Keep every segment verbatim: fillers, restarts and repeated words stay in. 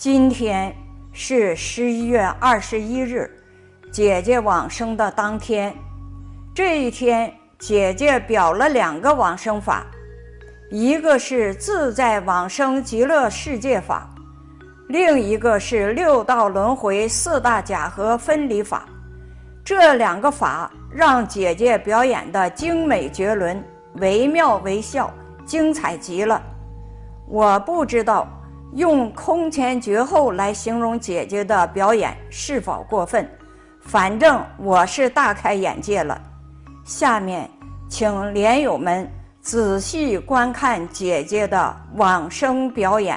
今天是十一月二十一日，姐姐往生的当天。这一天，姐姐表了两个往生法，一个是自在往生极乐世界法，另一个是六道轮回四大假合分离法。这两个法让姐姐表演的精美绝伦，惟妙惟肖，精彩极了。我不知道用空前绝后来形容姐姐的表演是否过分，反正我是大开眼界了。下面请莲友们仔细观看姐姐的往生表演。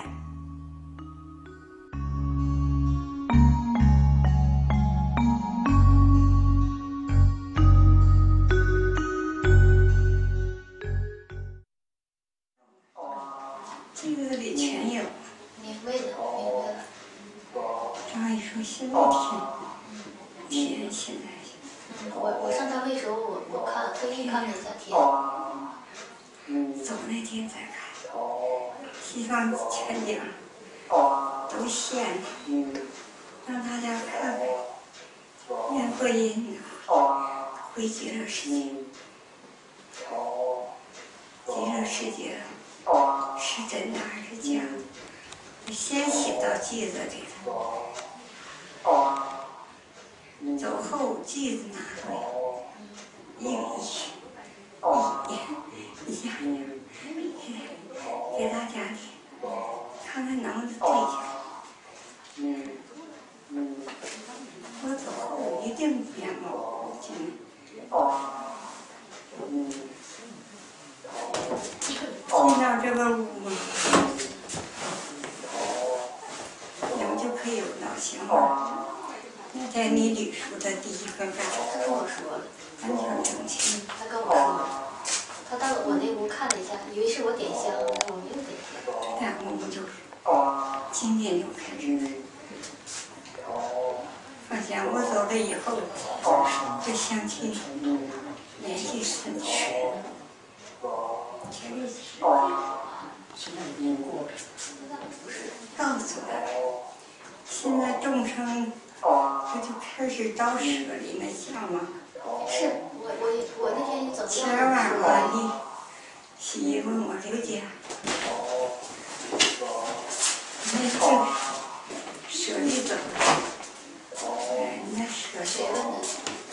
这个里全有， 明白了，明白了。 张姨说现在天，天现在。 嗯，我我上单位的时候，我我看特意看了一下天。 走那天再看，西方全景都现了，让大家看看，念佛音回极乐世界，极乐世界是真的还是假的？先写到记子里了，走后记子拿出来，一个一一样样给大家听，看看能不能对上。我走后一定变毛巾。进到这个屋，你们就可以闻到香味。那在你礼书的第一个盖， 他跟我说了， 完全正清。 他跟我说了，他到我那屋看了一下，以为是我点香，我没有点香。 这两个屋就是今天就开始放香。我走了以后，这香气联系身躯。告诉他，现在众生不就开始招舍离那相吗？ 是我我我那天走前晚我你洗衣服我刘姐，那这舍离走，哎，那舍谁问的？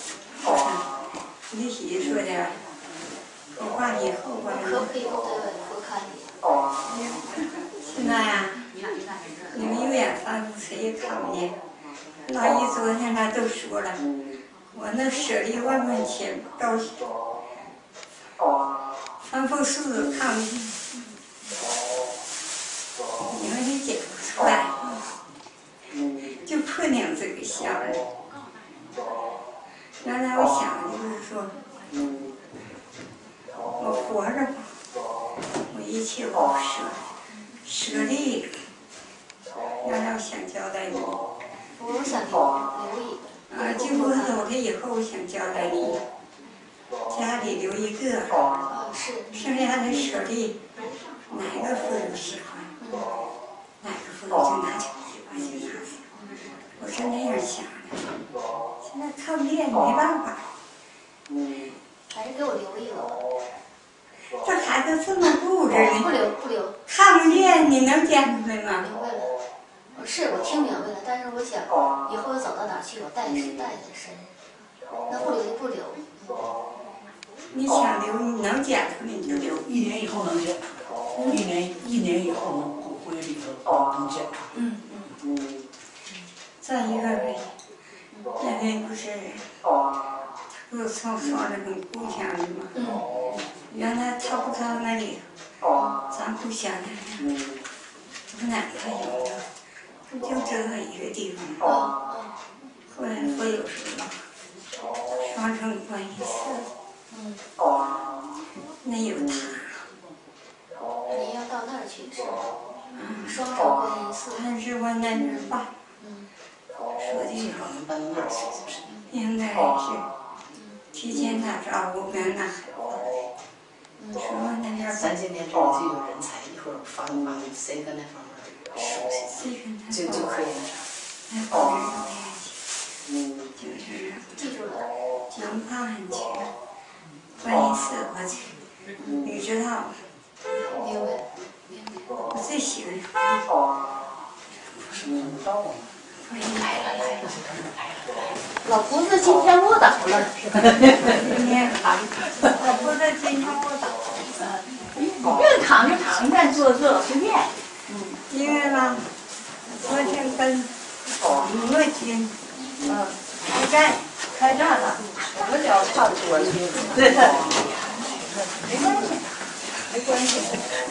你媳妇说的。我挂以后吧， 可不可以都在外头看你？ 现在呀、啊，你们有眼翻谁也看不见。老姨昨天他都说了，我那舍利万万千高兴，翻覆树都看不见，你们也解不出来，就破两这个相了。原来我想就是说。我活着吧，我一切不舍，舍利。原来我想交代你， 我想留留一个。 啊，就我走了以后，我想交代你，家里留一个， 啊是。 剩下的舍利，哪个妇人喜欢，哪个妇人就拿去，把就拿去。我是那样想的，现在看不见，没办法。 还是给我留一个。 这孩子这么固执呢？ 不留不留。 看不见，你能捡出来吗？ 明白了，是我听明白了，但是我想以后走到哪去，我带是带在身上，那不留就不留。 你想留，你能捡出来你就留。 一年以后能捡出来，一年一年以后能骨灰里头能捡出来。 嗯嗯。再一个是，那天不是，给我送送那种故乡的吗？ 嗯。 原来他不知道那里，咱故乡那里，我奶奶有的，不就这一个地方吗？后来我有时候双城观音寺， 嗯。 那有他。 你要到那儿去是吧？ 嗯。 双城观音寺。 他是我奶奶爸。 嗯。 说的能搬到那儿去就是。 应该是提前打招呼跟那孩子。说那边三千年之后就有人才，一会儿发发谁跟那方面熟悉。 谁跟他就就可以了。 哎，不是没联系，就是记住了。 金盘去，观音寺我去，你知道， 明白，明白。 我最喜欢是不到啊？ 来了来了，老婆子今天卧倒了。 今天老婆子今天我倒， 你不用躺就躺，愿坐坐随便。 嗯，因为吧，昨天跟李乐军，嗯，开战开战了， 我脚差不多了。 对的，没关系，没关系，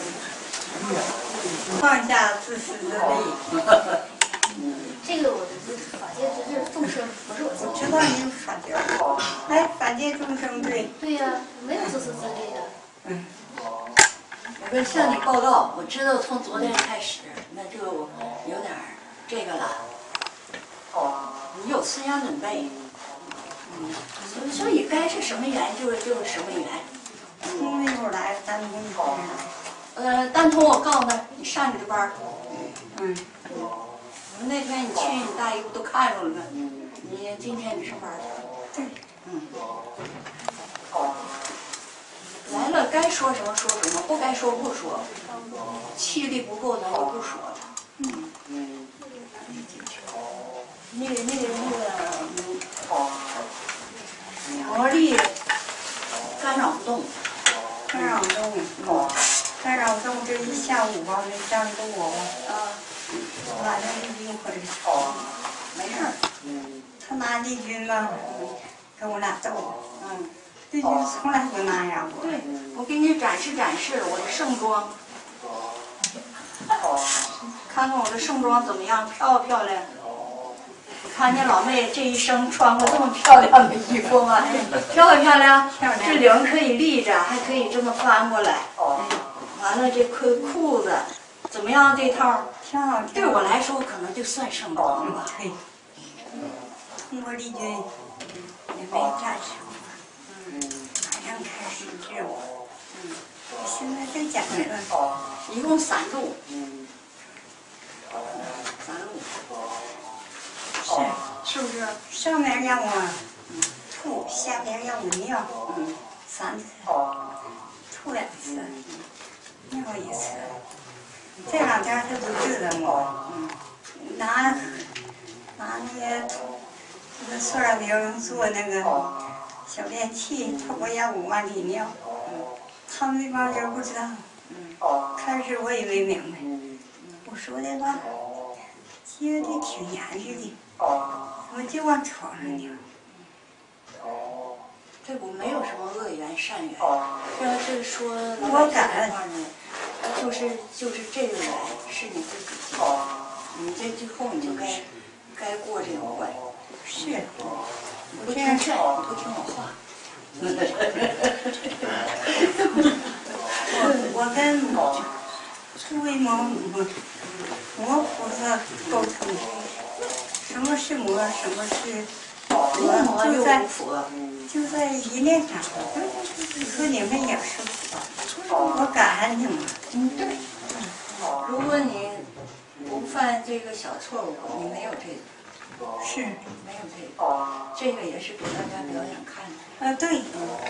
放下自私自利。 这个我的法界只是众生，不是我自己。 知道你有法界，哎，法界众生对， 对呀、没有自私自利的。 嗯， 我跟向你报告，我知道从昨天开始，那就有点儿这个了。你有思想准备，嗯，所以所以该是什么缘就就是什么缘。 从那会儿来，咱们一块儿呃，单从我告诉他，你上你的班儿。 嗯， 我那天你去，你大姨夫都看着了呢。你今天你上班去。 对， 嗯。来了，该说什么说什么，不该说不说。气力不够，咱就不说了。嗯。那个那个那个，嗯，魔力干扰不动。 干扰动，嗯，干扰动这一下午吧，没站住我， 啊， 完了一回事。 没事儿。 他拿丽君吧，跟我俩斗， 嗯。 丽君从来不那样过。 对，我给你展示展示我的盛装，看看我的盛装怎么样，漂不漂亮？你看见老妹这一生穿过这么漂亮的衣服吗？漂不漂亮？ 漂亮这领可以立着，还可以这么翻过来。完了，这裤裤子怎么样？这套挺好， 对我来说可能就算盛装了。 对，通过丽君也没战胜我，马上开始治我。现在再讲一个， 一共三路，三路， 是是不是？ 上面让我吐，下边让我尿，三次，吐两次，尿一次。这两天他不治了我，拿拿那个那个塑料瓶做那个小便器，他不让我往里尿。他们那帮人不知道，开始我也没明白，我说的吧，接的挺严实的，我就往床上尿。 这我没有什么恶缘善缘，这要是说我感话呢，就是就是这个缘是你自己结，你这最后你就该该过这个关。 是， 你不听劝，你不听我话。 我我跟诸位魔魔魔菩萨沟通，什么是魔，什么是佛，就在就在一念上。说你们也是佛，我感恩你们。 嗯，对。如果你不犯这个小错误，你没有这个， 是， 没有这个，这个也是给大家表演看的。 啊对。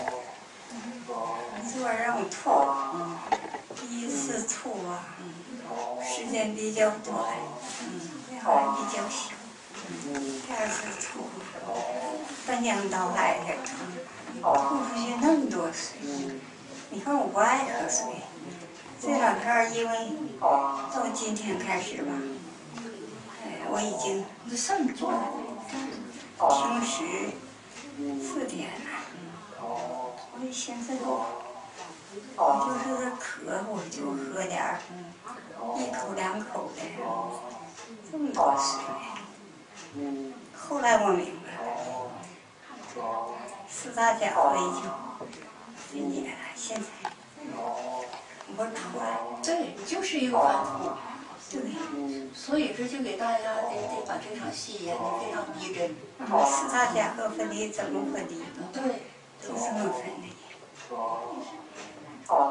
昨儿让我吐，第一次吐啊，时间比较短，量比较小。第二次吐，翻江倒海的吐，吐出去那么多水。你看我不爱喝水，这两天因为到今天开始吧，哎，我已经这算你做的。 平时四点了，我一寻思我。我就是渴，我就喝点儿，一口两口的，这么多水。后来我明白了，四大家伙已经分解了，现在我出来， 对，就是一个反复。 对， 所以这就给大家得得把这场戏演得非常逼真。 四大家伙分离怎么分离？ 对， 就这么分离。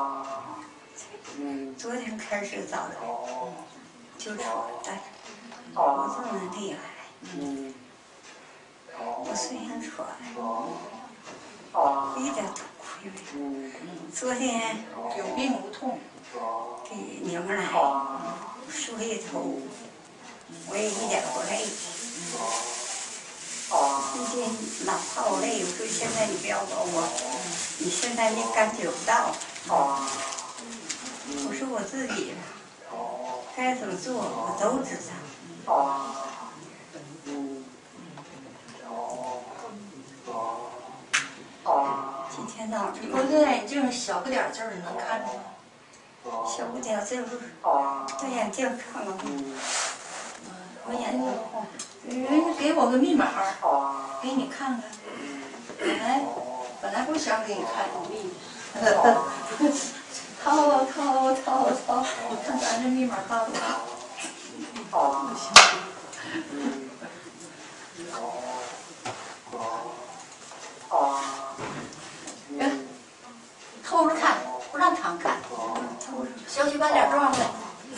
昨天开始早的就出来， 我这么厉害，我虽然喘，一点痛苦也没有。昨天有病无痛， 给娘们来梳一头，我也一点不累。最近老怕我累，我说现在你不要管我，你现在你感觉不到。我说我自己该怎么做，我都知道。今天早上我这眼镜小不点字儿，你能看着吗？ 小不点字儿，戴眼镜看了吗？我眼睛红。 人家给我个密码，给你看看。本来本来不想给你看密码，掏啊掏啊掏啊掏，看咱这密码大不大？不行。别偷着看，不让常看。小区办点状的。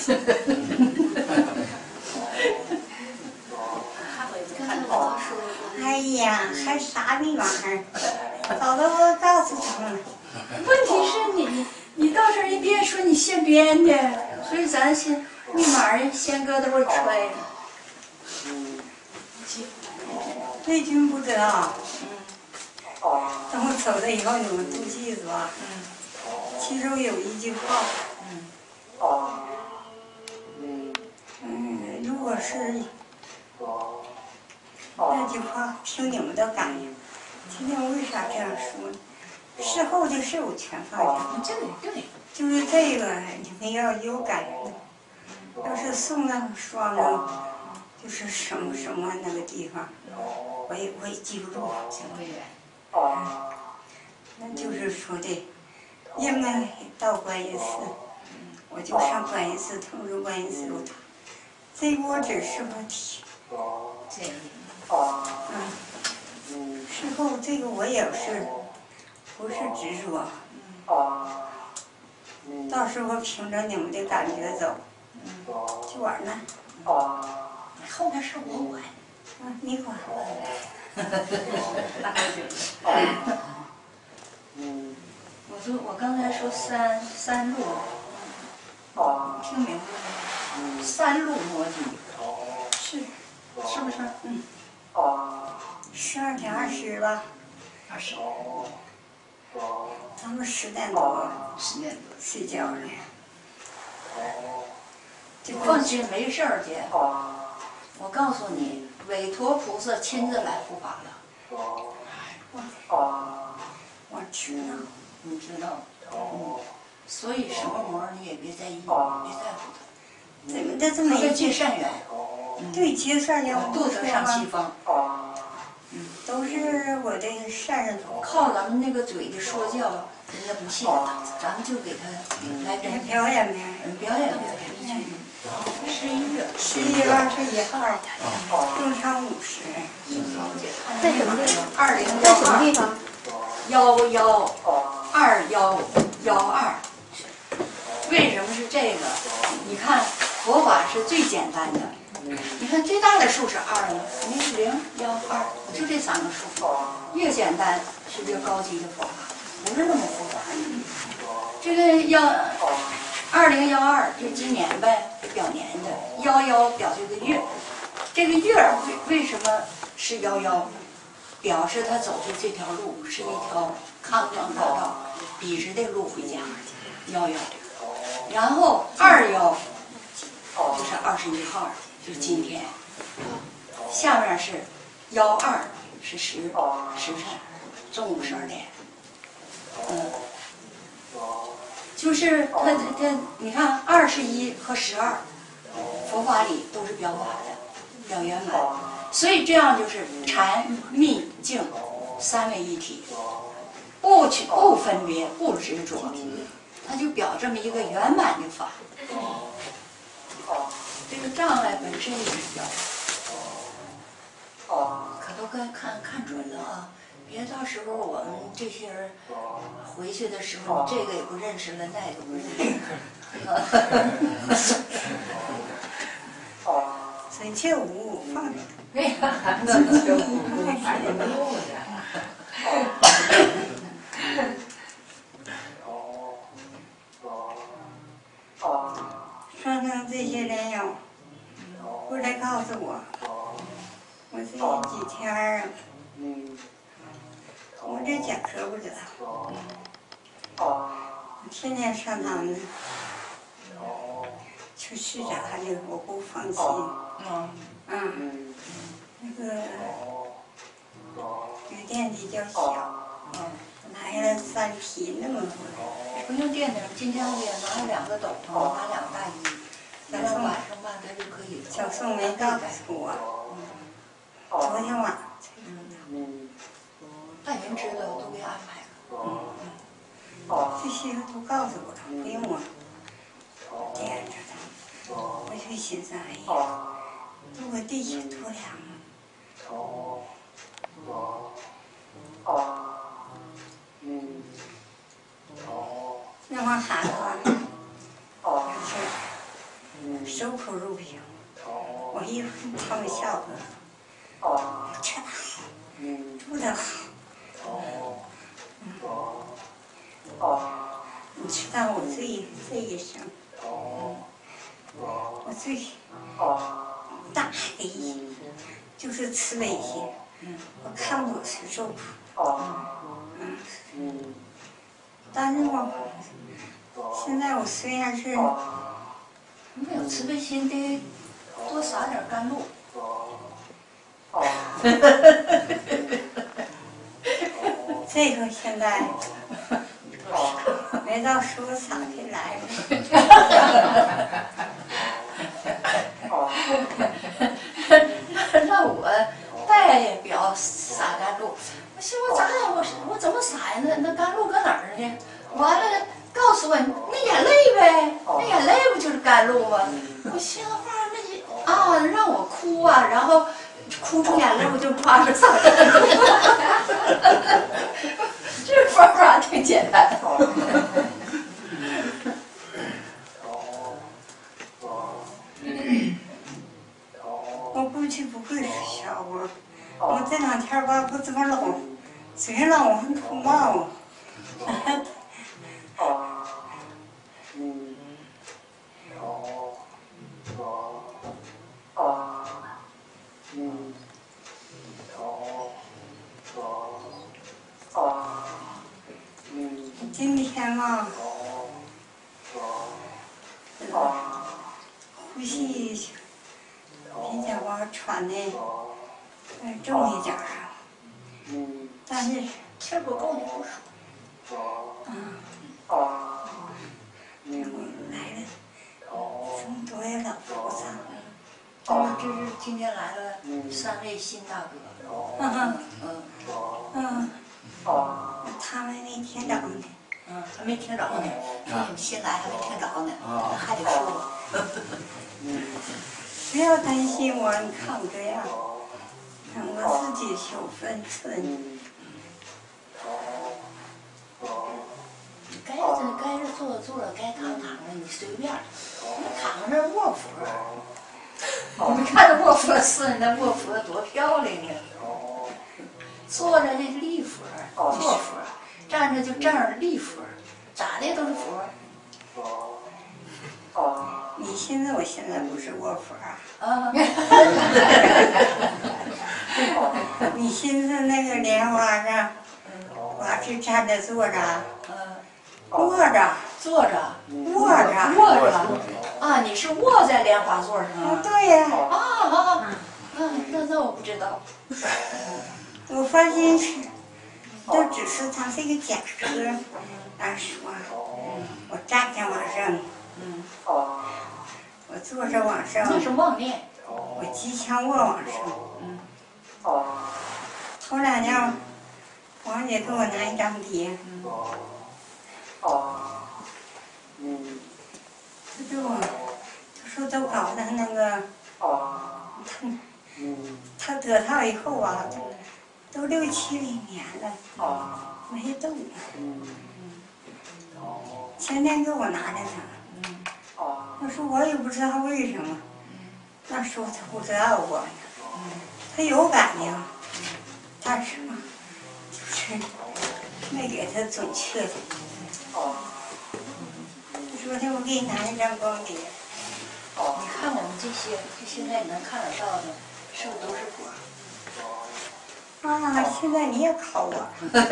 哎呀，还啥密码？早都我告诉他们了。 问题是你，你到时候一别说你现编的，所以咱先密码先搁兜里揣着。 内军不知道。等我走了以后，你们都记住啊。其中有一句话。嗯，如果是。那句话听你们的感应，今天我为啥这样说呢？事后的事我全放下。 对对。 就是这个，你们要有感应的。要是送到双城，就是什么什么那个地方，我也我也记不住。 行不远。 那就是说的，应该到观音寺，我就上观音寺通知观音寺我这锅只是个题。 这。 嗯，事后这个我也是，不是执着，到时候凭着你们的感觉走，就完了。 后边事我管。 啊，你管。 我说我刚才说三三路，听明白了吗？三路逻辑。 是。 是不是？ 嗯。十二点二十吧。 二十。 咱们十点多。 十点多睡觉了。 放心，没事儿，姐。我告诉你，韦陀菩萨亲自来护法了。 我知道。 你知道。嗯。所以什么魔你也别在意，别在乎他。 怎么的这么一结善缘。 对，结善缘， 渡得上西方。 嗯，都是我的善人。 靠咱们那个嘴的说教，人家不信，咱们就给他来来表演呗。 嗯，表演表演一曲。十一月。 十一月二十一号，中场五十。 在什么地方？ 二零在什么地方？ 幺幺二幺幺二。为什么是这个？你看佛法是最简单的。你看最大的数是二呢，肯定是零幺二，就这三个数。越简单是越高级的佛法，不是那么复杂。这个幺二零幺二就今年呗，表年的；幺幺表这个月，这个月为为什么是幺幺？表示他走的这条路是一条康庄大道，笔直的路回家，幺幺。然后二幺就是二十一号。就是今天，下面是幺二，是时时辰，中午十二点。嗯，就是它它，你看二十一和十二，佛法里都是表法的，表圆满，所以这样就是禅密净三位一体，不去不分别不执着，它就表这么一个圆满的法。这个障碍本身也是表，可都该看看准了啊！别到时候我们这些人回去的时候，这个也不认识了，那个不认识。 这准确无误放着。 哎呀，准确无误，还是没用的。 上头这些人呀，过来告诉我，我这几天儿啊，我这讲课不知道，天天上他们去市长还有我不放心， 嗯嗯，那个鱼店比较小， 嗯， 来了三批那么多， 不用垫的，今天我也拿了两个斗篷，拿两个大衣，咱们晚上吧，咱就可以。 小宋没告诉我，昨天晚上才知道。 大人知道都给安排了。 这些都告诉我了，不用我掂着它。我就寻思，哎呀，如果地下多凉啊！那么寒话，就是守口如瓶。我一问他们笑话，吃得好，住得好。你知道我这这一生，我最大的意就是慈悲心。我看不懂是受苦，嗯，但是我现在我虽然是没有慈悲心，得多撒点甘露。 这个现在没到时候撒开来让我代表撒甘露，我寻我咋呀？我我怎么撒呀？那那甘露搁哪儿呢？完了，告诉我那眼泪呗，那眼泪不就是甘露吗？我心话那你啊，让我哭啊，然后哭出眼泪，我就趴着撒甘露。这方法挺简单。 我估计不会是笑话。我这两天吧，不怎么老，嘴老往吐冒。今天嘛，呼吸比较往喘的呃重一点儿啊，但是气不够你不说。 嗯，然后来了这么多呀老菩萨， 哦，这是今天来了三位新大哥。 嗯嗯嗯，他们没听着呢。 嗯，还没听着呢，说你们新来还没听着呢，还得说。 不要担心我，你看我这样，我自己有分寸。 该是该是坐坐，该躺躺着，你随便。你躺着卧佛，你们看这卧佛寺，那卧佛多漂亮呢！坐着那立佛，坐佛；站着就站着立佛，咋的都是佛。 你现在我现在不是卧佛啊？ 啊。 你寻思那个莲花上，我是站着坐着，卧着， 坐着， 卧着， 卧着。啊，你是卧在莲花座上啊， 啊？ 对呀。 啊啊，嗯，那那我不知道。 我发现是，都只是他这个假科，俺说，我站着往上， 嗯， 我坐着往上， 那是妄念。 我吉祥卧往上。 嗯。 头两天，王姐给我拿一张碟。嗯。他给我，他说都搞得那个，他他得套以后啊，都六七零年了，没动。前天给我拿的呢。我说我也不知道为什么， 那时候他不知道我呢，他有感应，但是嘛，就是没给他准确的。昨天我给你拿一张光碟。 你看我们这些，就现在你能看得到的，是不是都是果？ 啊，现在你也考我？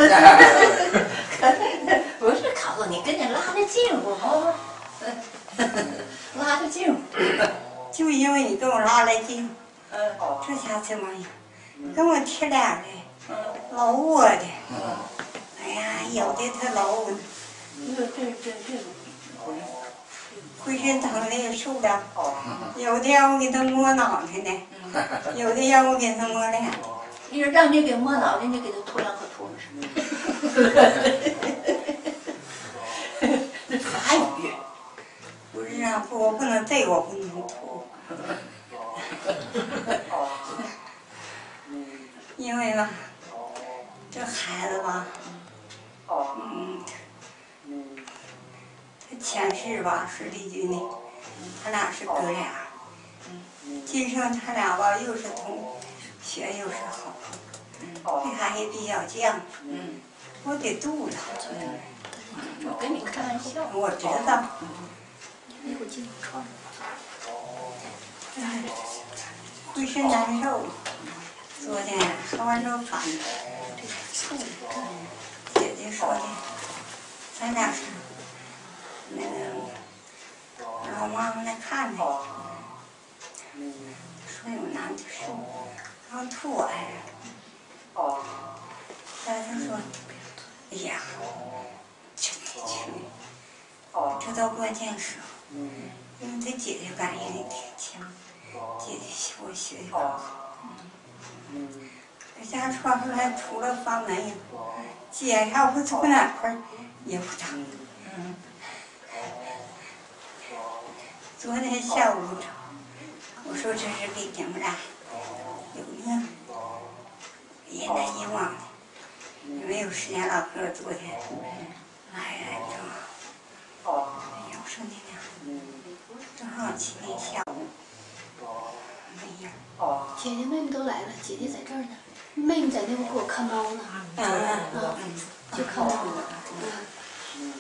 不是考我，你跟你拉的近乎吗？拉的近乎。 就因为你跟我拉来近， 嗯。 这下这玩意儿，跟我贴脸的，老我的。哎呀，有的他老我。 这这这这个。 浑身疼的也受不了，有的让我给他摸脑袋呢，有的让我给他摸脸。 你说让你给摸脑袋，你给他吐两口唾沫是那法语。 不是啊，不，我不能这个，我不能吐。因为吧，这孩子吧，嗯。前世吧是李军的，他俩是哥俩。今生他俩吧又是同学又是好，对他也比较犟。我得度他。 我跟你开玩笑。 我知道。 那会进窗。 哎，浑身难受。昨天喝完粥饭，这臭的。姐姐说的，咱俩是。那个老妈妈来看他，说有男的瘦，然后吐完，后来他说，哎呀，真的去，这到关键时候，因为他姐姐感应也挺强，姐姐学我学的好，在家穿出来除了房门以后，姐要不从哪块也不疼。昨天下午，我说这是给你们俩有一个一来一往的，没有时间唠嗑。昨天，哎呀，正好，哎呀，我说你俩，正好今天下午没人。 姐姐妹妹都来了，姐姐在这儿呢，妹妹在那屋给我看猫呢。 嗯嗯嗯，就看猫呢。 嗯。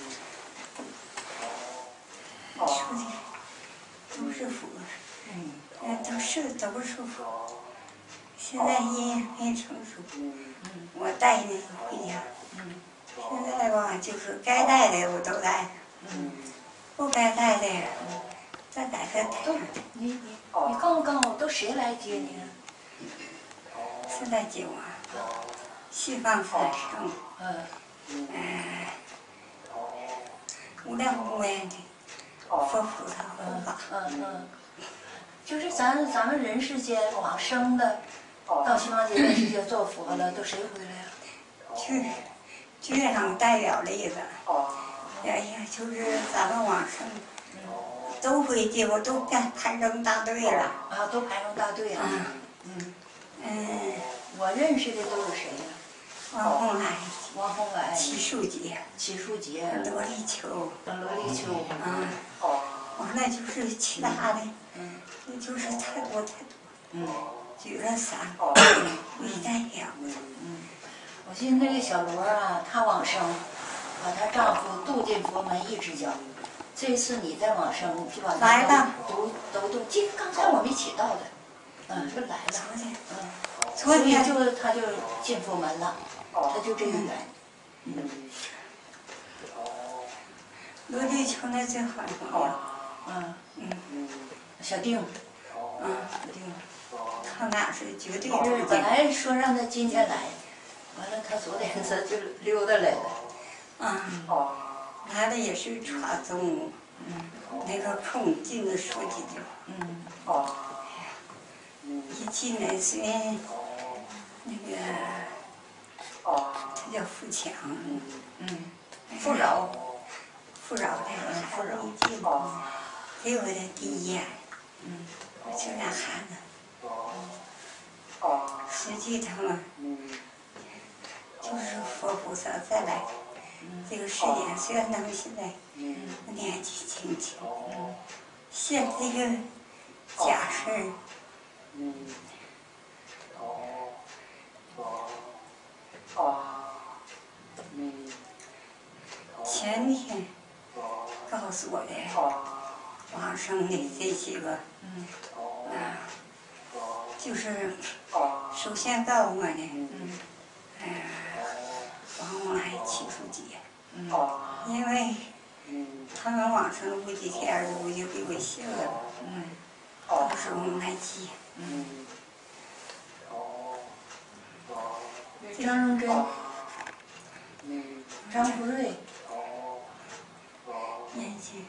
说的。都是福，嗯，都是都是福。现在也没成熟，我带那个回家。现在吧，就是该带的我都带，不该带的再带再带。 你你你告诉告诉我，都谁来接你啊？ 现在接我，西方三圣， 嗯， 哎，无量无边的。佛菩萨护法， 嗯嗯，就是咱咱们人世间往生的，到西方极乐世界做佛了，都谁回来了？ 剧剧上代表了一个，哎呀，就是咱们往生，都回去，我都排排成大队了。 啊，都排成大队了。 嗯嗯， 我认识的都有谁呀？ 王洪来， 王洪来， 齐树杰， 齐树杰， 罗立秋， 罗立秋， 啊，完了就是其他的，嗯，那就是太多太多，嗯，举了三个，没带了， 嗯，我记得那个小罗啊，她往生，把她丈夫渡进佛门一只脚，这次你再往生就把来了， 都都都，今刚才我们一起到的，嗯，就来了， 昨天， 嗯， 昨天就他就进佛门了。他就这个缘，嗯。 罗立秋那最好朋友， 嗯嗯， 小丁， 嗯， 小丁， 他俩是绝对是本来说让他今天来，完了他昨天他就溜达来了。 啊，来了也是传中午，嗯，那个空进来说几句，嗯，一进来虽然那个。他叫富强， 嗯，富饶， 富饶的， 富饶， 一进，给我的第一眼，嗯，就俩孩子，实际他们就是佛菩萨再来这个世界，虽然他们现在年纪轻轻，现这个家事儿。 嗯。哦。哦。哦。嗯。 前天告诉我的往生的这些个， 嗯啊，就是首先告诉我的， 嗯呃，往来七叔姐， 嗯因为他们往生了不几天，我就给我信了， 嗯， 到时候来接。 嗯。张荣珍、张福瑞， 年轻，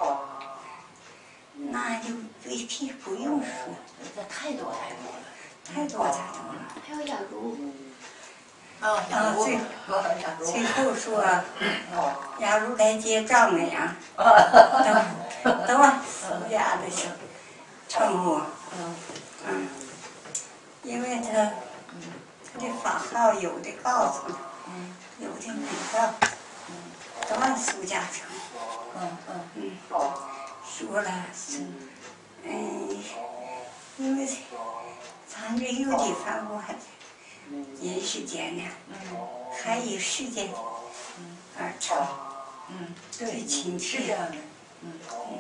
那就具体不用说， 这太多太多了， 太多太多了。 还有雅茹， 啊，雅茹， 最雅茹， 最后说，雅茹来接丈母娘，都都往苏家的称称呼， 嗯嗯，因为他他的法号有的告诉他， 嗯有的没告，都按苏家称， 嗯嗯嗯，说了，嗯，因为咱这有的饭馆人世间呢，还以世间而称， 嗯，对， 最亲是这切。 样的，嗯嗯。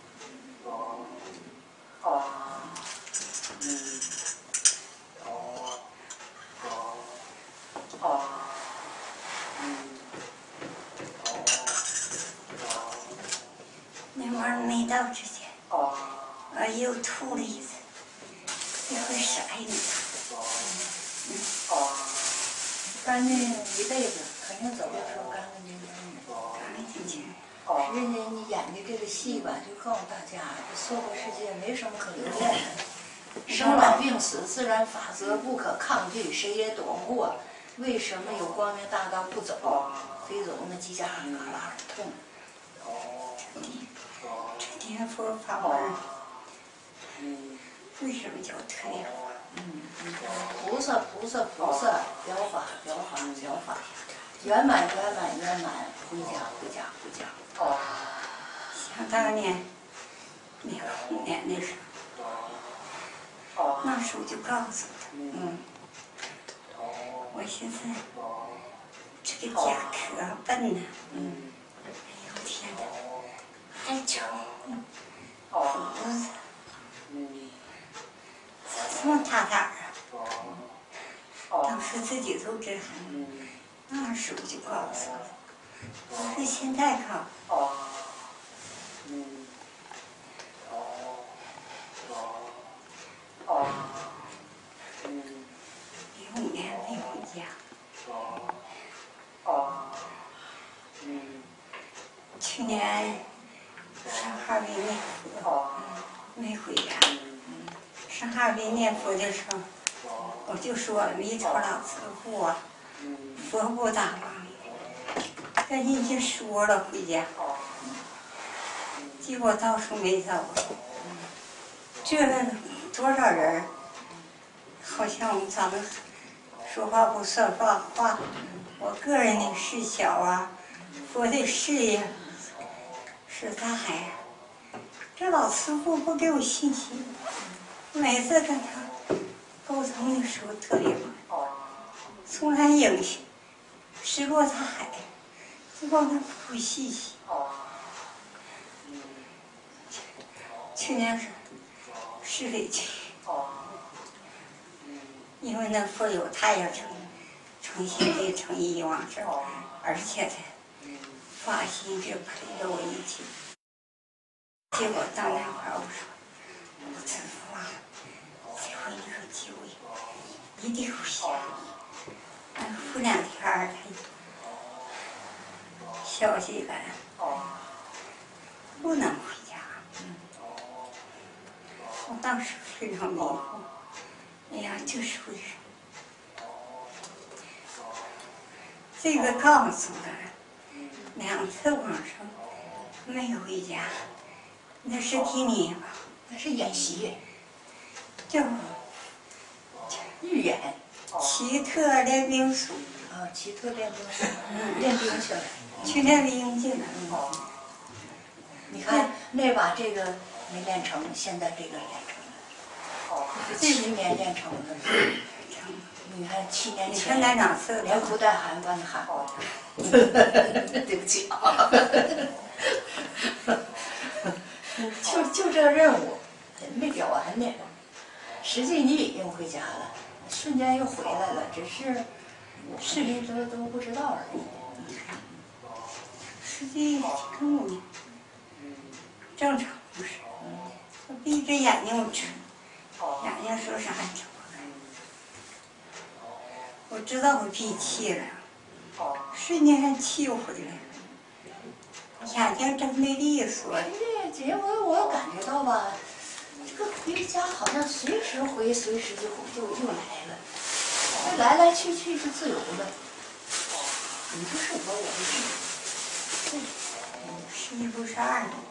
那玩意儿没到之前，我又吐了一次，一会儿啥也没吐。 干净一辈子，肯定走的时候干干净净的。 干净净。 人家你演的这个戏吧，就告诉大家，这娑婆世界没什么可留恋的，生老病死自然法则不可抗拒，谁也躲不过。为什么有光明大道不走，非走那犄角旮旯痛？ 这念佛法门，为什么叫特念佛？ 嗯，菩萨菩萨菩萨，表法表法表法，圆满圆满圆满，回家回家回家。 想当年，那后年的时候，那时候就告诉他， 嗯我寻思，这个家可笨呐， 嗯哎呦天哪，还穷，胡子，咋这么大胆儿啊？当时自己都知道，那时候就告诉我，我说现在看，零五年没回家，去年上哈尔滨念佛，没回家。上哈尔滨念佛的时候，我就说了，弥陀老慈父啊，佛不打忙，跟人家说了回家，结果到处没走，这多少人，好像咱们说话不算话话，我个人的事小啊，佛的事业是大呀。这老师傅不给我信心，每次跟他沟通的时候特别忙，从来影响失落大海，就光他不细心。去年是市里去，因为那佛有太阳诚诚心的诚意往生，而且他发心是陪着我一起。结果到那块儿，我说，我师父啊，这回你说机会一定有下。俺过两天儿他消息来，不能回家。我当时非常迷糊，哎呀，就是为什么？这个告诉了，两次往生没回家。那是替你吧？ 那是演习， 就预演。 奇特练兵术。 啊，奇特练兵术，练兵去了。 去练兵去了。 你看那把这个没练成，现在这个练成。 七年建成的。你看七年前， 你看那两次连古代喊把你喊过去。对不起啊。就就这任务，没表完呢。实际你已经回家了，瞬间又回来了，只是视频都都不知道而已。 实际中午正常不是，我闭着眼睛我吃，眼睛说啥也吃不开。我知道我闭气了，瞬间气又回来了，眼睛睁的利索。 这姐，我我感觉到吧，这个回家好像随时回，随时就就就来了，这来来去去就自由了。你不是我，我不是。 是一不是二的。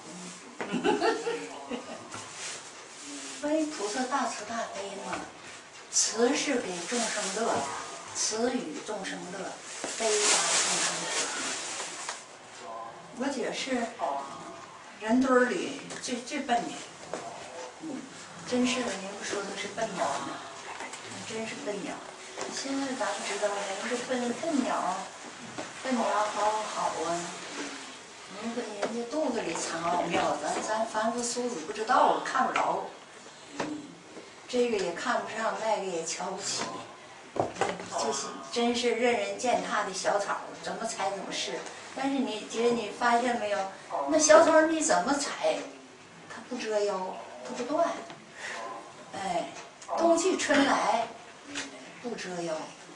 所以菩萨大慈大悲嘛，慈是给众生乐，慈与众生乐，悲加众生苦。我觉是人堆里最最笨的，嗯，真是的，您不说他是笨鸟吗？真是笨鸟。现在咱们知道人是笨笨鸟，笨鸟好好啊。人跟人家肚子里藏奥妙，咱咱凡夫俗子不知道，看不着。嗯，这个也看不上，那个也瞧不起。就是真是任人践踏的小草，怎么踩怎么是。但是你姐，你发现没有？那小草你怎么踩，它不折腰，它不断。哎，冬去春来，不折腰。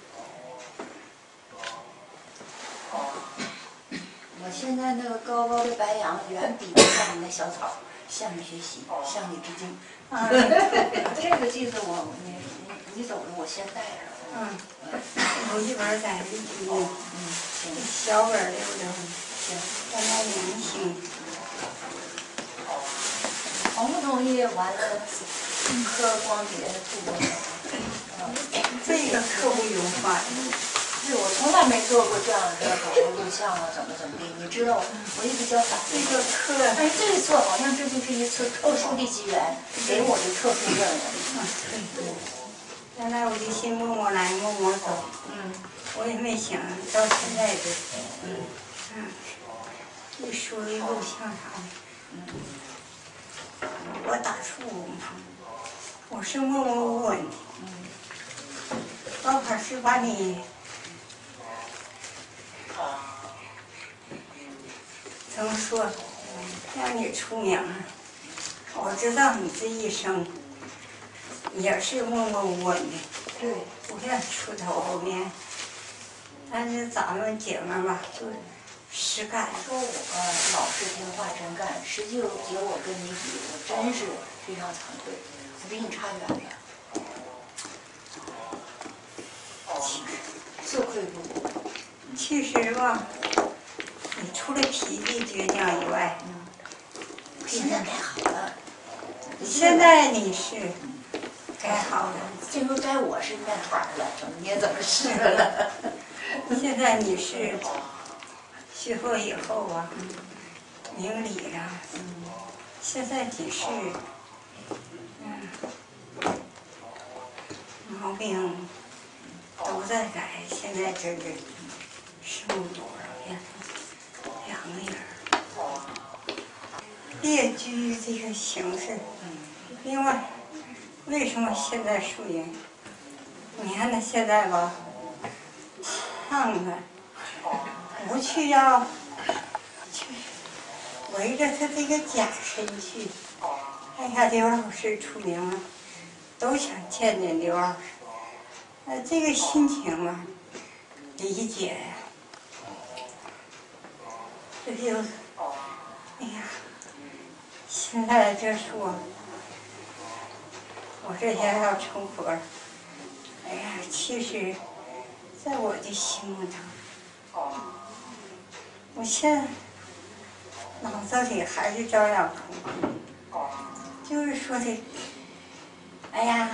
我现在那个高高的白杨远比不上你那小草，向你学习，向你致敬。啊，这个记子我你你你走了，我先带上。 嗯，有一本在里头。 嗯，行。 小本留着。 行。 让它年轻。 同不同意？完了，磕光碟不光。 这个刻不容缓。 对，我从来没做过这样的搞录像啊，怎么怎么地，你知道，我也比较反对这个课， 但是这一次好像这就是一次特殊的机缘，给我的特殊任务。 嗯，对。原来我就寻默默来，默默走。 嗯。 我也没想到现在这。嗯。嗯。一说一录像啥的。嗯。我打出我是默默无闻的。嗯。刚开始把你。怎么说？让你出名，我知道你这一生也是默默无闻的， 对， 不愿出头露面。但是咱们姐们吧，就实干。 说我老实听话真干，实际姐我跟你比，我真是非常惭愧，我比你差远了。自愧不如。 其实吧。你除了脾气倔强以外， 嗯，现在改好了。 现在你是改好了， 这回该我是面团了，怎么捏怎么是了。 现在你是学会以后啊，明理了。嗯，现在你是，嗯，毛病都在改。现在这个剩多少呀？两个人，列居这个形式。另外，为什么现在属于？你看他现在吧，看看，不去要去围着他这个假身去。哎呀，刘老师出名了，都想见见刘老师。呃，这个心情吧，理解呀。这就，哎呀，现在这说，我这天要成佛了。哎呀，其实，在我的心目中，我现在脑子里还是照样空，就是说的，哎呀，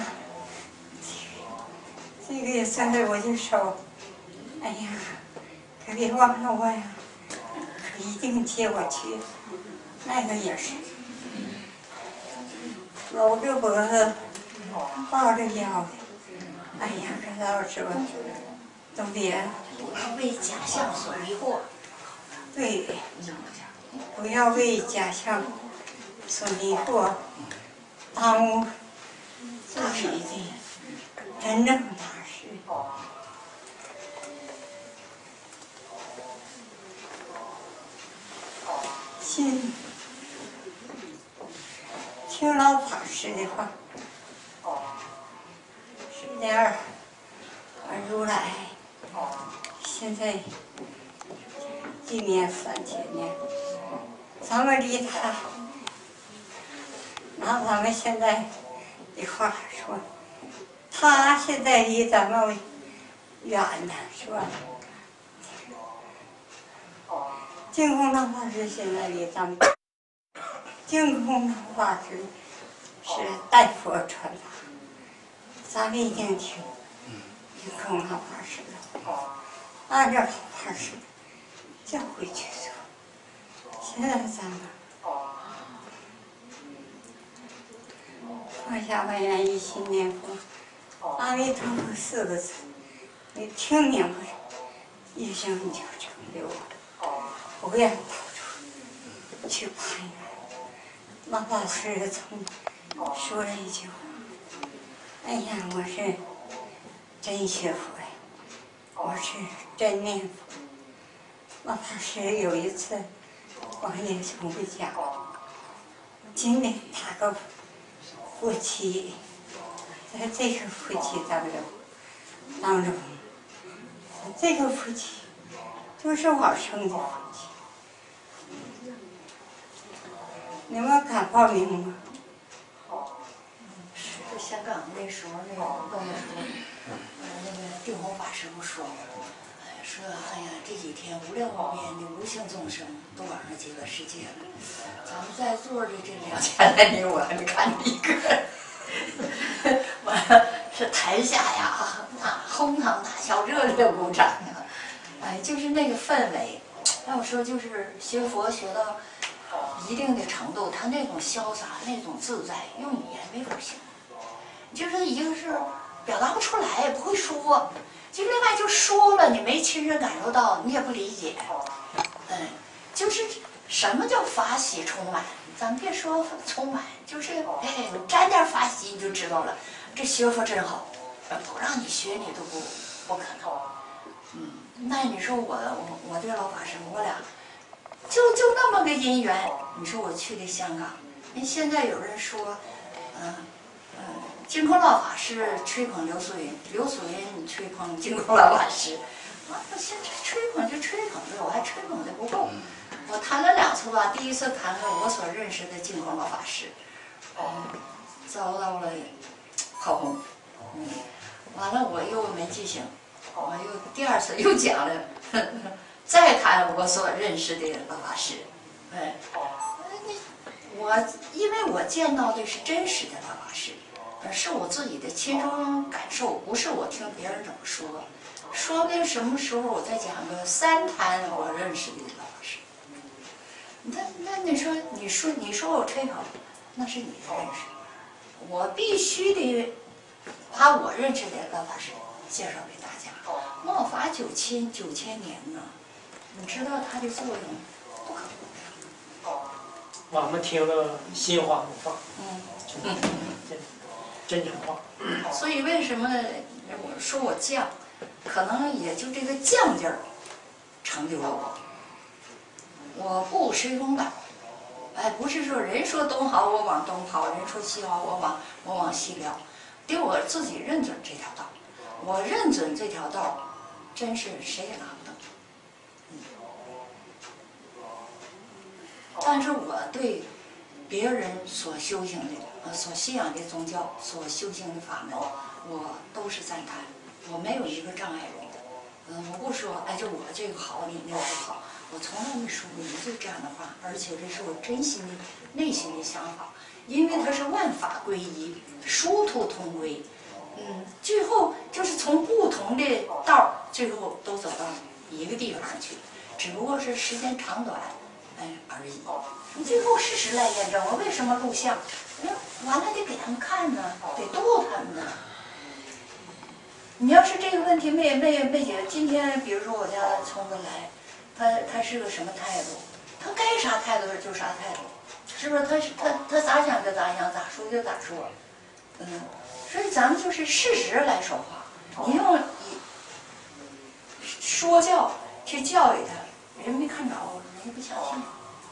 这个也算在我的手，哎呀，可别忘了我呀。一定接我去，那个也是，搂着脖子， 抱着腰，哎呀，这老师吧，都别不要为假象所迷惑。 对，不要为假象所迷惑，耽误自己的真正大事。信听老法师的话，是点儿如来现在今年三千年，咱们离他，拿咱们现在的话说，他现在离咱们远呢，是吧？净空老法师现在离咱们，净空老法师是带佛传法，咱们已经听净空老法师了，按照老法师教诲去做。现在咱们放下万缘一心念佛，阿弥陀佛四个字，你听明白，一生就成就。不要到处去攀缘。老法师曾说了一句话：“哎呀，我是真学佛呀，我是真念佛。”老法师有一次，我也从不讲，今天他个夫妻，在这个夫妻当中当中，这个夫妻都是往生的夫妻。你们敢报名吗？ 是香港那时候那个跟我说，呃，那个定弘法师不说，哎，说哎呀，这几天无量无边的无性众生都往上极乐世界了，咱们在座的这两千来人，我还没看着一个。完了，是台下呀，啊，哄堂大笑，热烈鼓掌呀，哎，就是那个氛围。要我说，就是学佛学到一定的程度，他那种潇洒、那种自在，用语言没法形容。就是一个是表达不出来，也不会说；就另外就说了，你没亲身感受到，你也不理解。嗯，就是什么叫法喜充满？咱别说充满，就是哎，沾点法喜你就知道了。这学佛真好，不让你学你都不不可能。嗯，那你说我我我这老法师，我俩。就就那么个因缘，你说我去的香港，人现在有人说，嗯嗯，净空老法师吹捧刘素云，刘素云吹捧净空老法师，我我现在吹捧就吹捧着，我还吹捧的不够。我谈了两次吧，第一次谈了我所认识的净空老法师，嗯，遭到了炮轰，嗯，完了我又没记性，我又第二次又讲了。呵呵再谈我所认识的老法师，哎，我因为我见到的是真实的老法师，是我自己的亲身感受，不是我听别人怎么说。说不定什么时候我再讲个三谈我认识的老法师。那那你说你说你说我吹捧，那是你的认识，我必须得把我认识的老法师介绍给大家。末法九千九千年呢。你知道它的作用不可估量。 我们听了心花怒放， 嗯嗯，真诚话。 所以为什么我说我犟，可能也就这个犟劲儿成就了我。我不随风倒，哎，不是说人说东好我往东跑，人说西好我往我往西撩，得我自己认准这条道。我认准这条道，真是谁也拿不动。但是我对别人所修行的、呃所信仰的宗教、所修行的法门，我都是赞叹，我没有一个障碍人的。嗯，我不说，哎，就我这个好，你那个不好，我从来没说过一句这样的话，而且这是我真心的、内心的想法，因为它是万法归一，殊途同归。嗯，最后就是从不同的道，最后都走到一个地方去，只不过是时间长短。 哎而已。你最后事实来验证，我为什么录像？那完了得给他们看呢，得度他们呢。你要是这个问题没没没解，今天比如说我家聪子来，他他是个什么态度？他该啥态度就啥态度，是不是？他是他他咋想就咋想，咋说就咋说，嗯。所以咱们就是事实来说话，你用以说教去教育他，人没看着，人家不相信。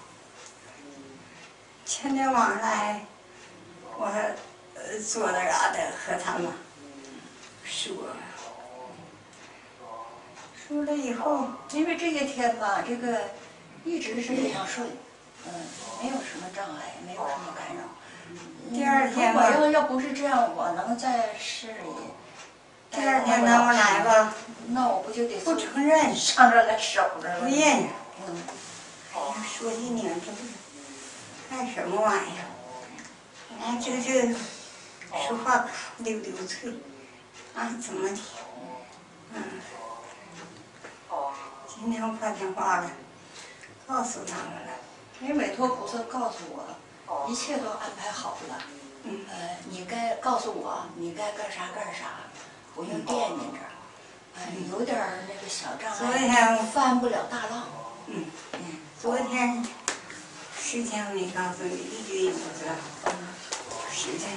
前天晚上来，我呃坐那啥的和他们说，说了以后， 因为这些天吧，这个一直是非常顺，嗯，没有什么障碍，没有什么干扰。 第二天我吧， 要要不是这样，我能在市里。 第二天他们来吧， 那我不就得不承认， 上这来守着了？ 不认。 嗯， 哎呀，说句你们这干什么玩意儿？哎，这这说话溜溜脆，啊，怎么的？嗯，今天我打电话了，告诉他们了。 因为委托菩萨告诉我，一切都安排好了。 嗯， 呃，你该告诉我，你该干啥干啥，不用惦记着。哎，有点儿那个小障昨碍， 天翻不了大浪。 嗯， 嗯， 昨天时间我没告诉你，一句也不知道。 嗯， 时间。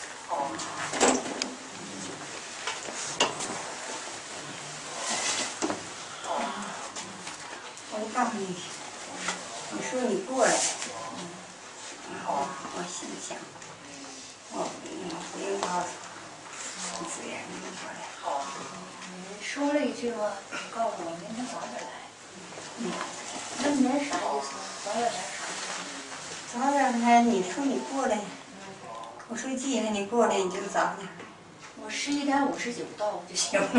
我告诉你，你说你过来，然后我心想，我我不用告诉你，自然能过来。 你说了一句嘛，告诉我明天早点来。 嗯， 那明天啥意思？早点来啥意思？ 早点来，你说你过来，我说既然你过来，你就早点。 我十一点五十九到就行了。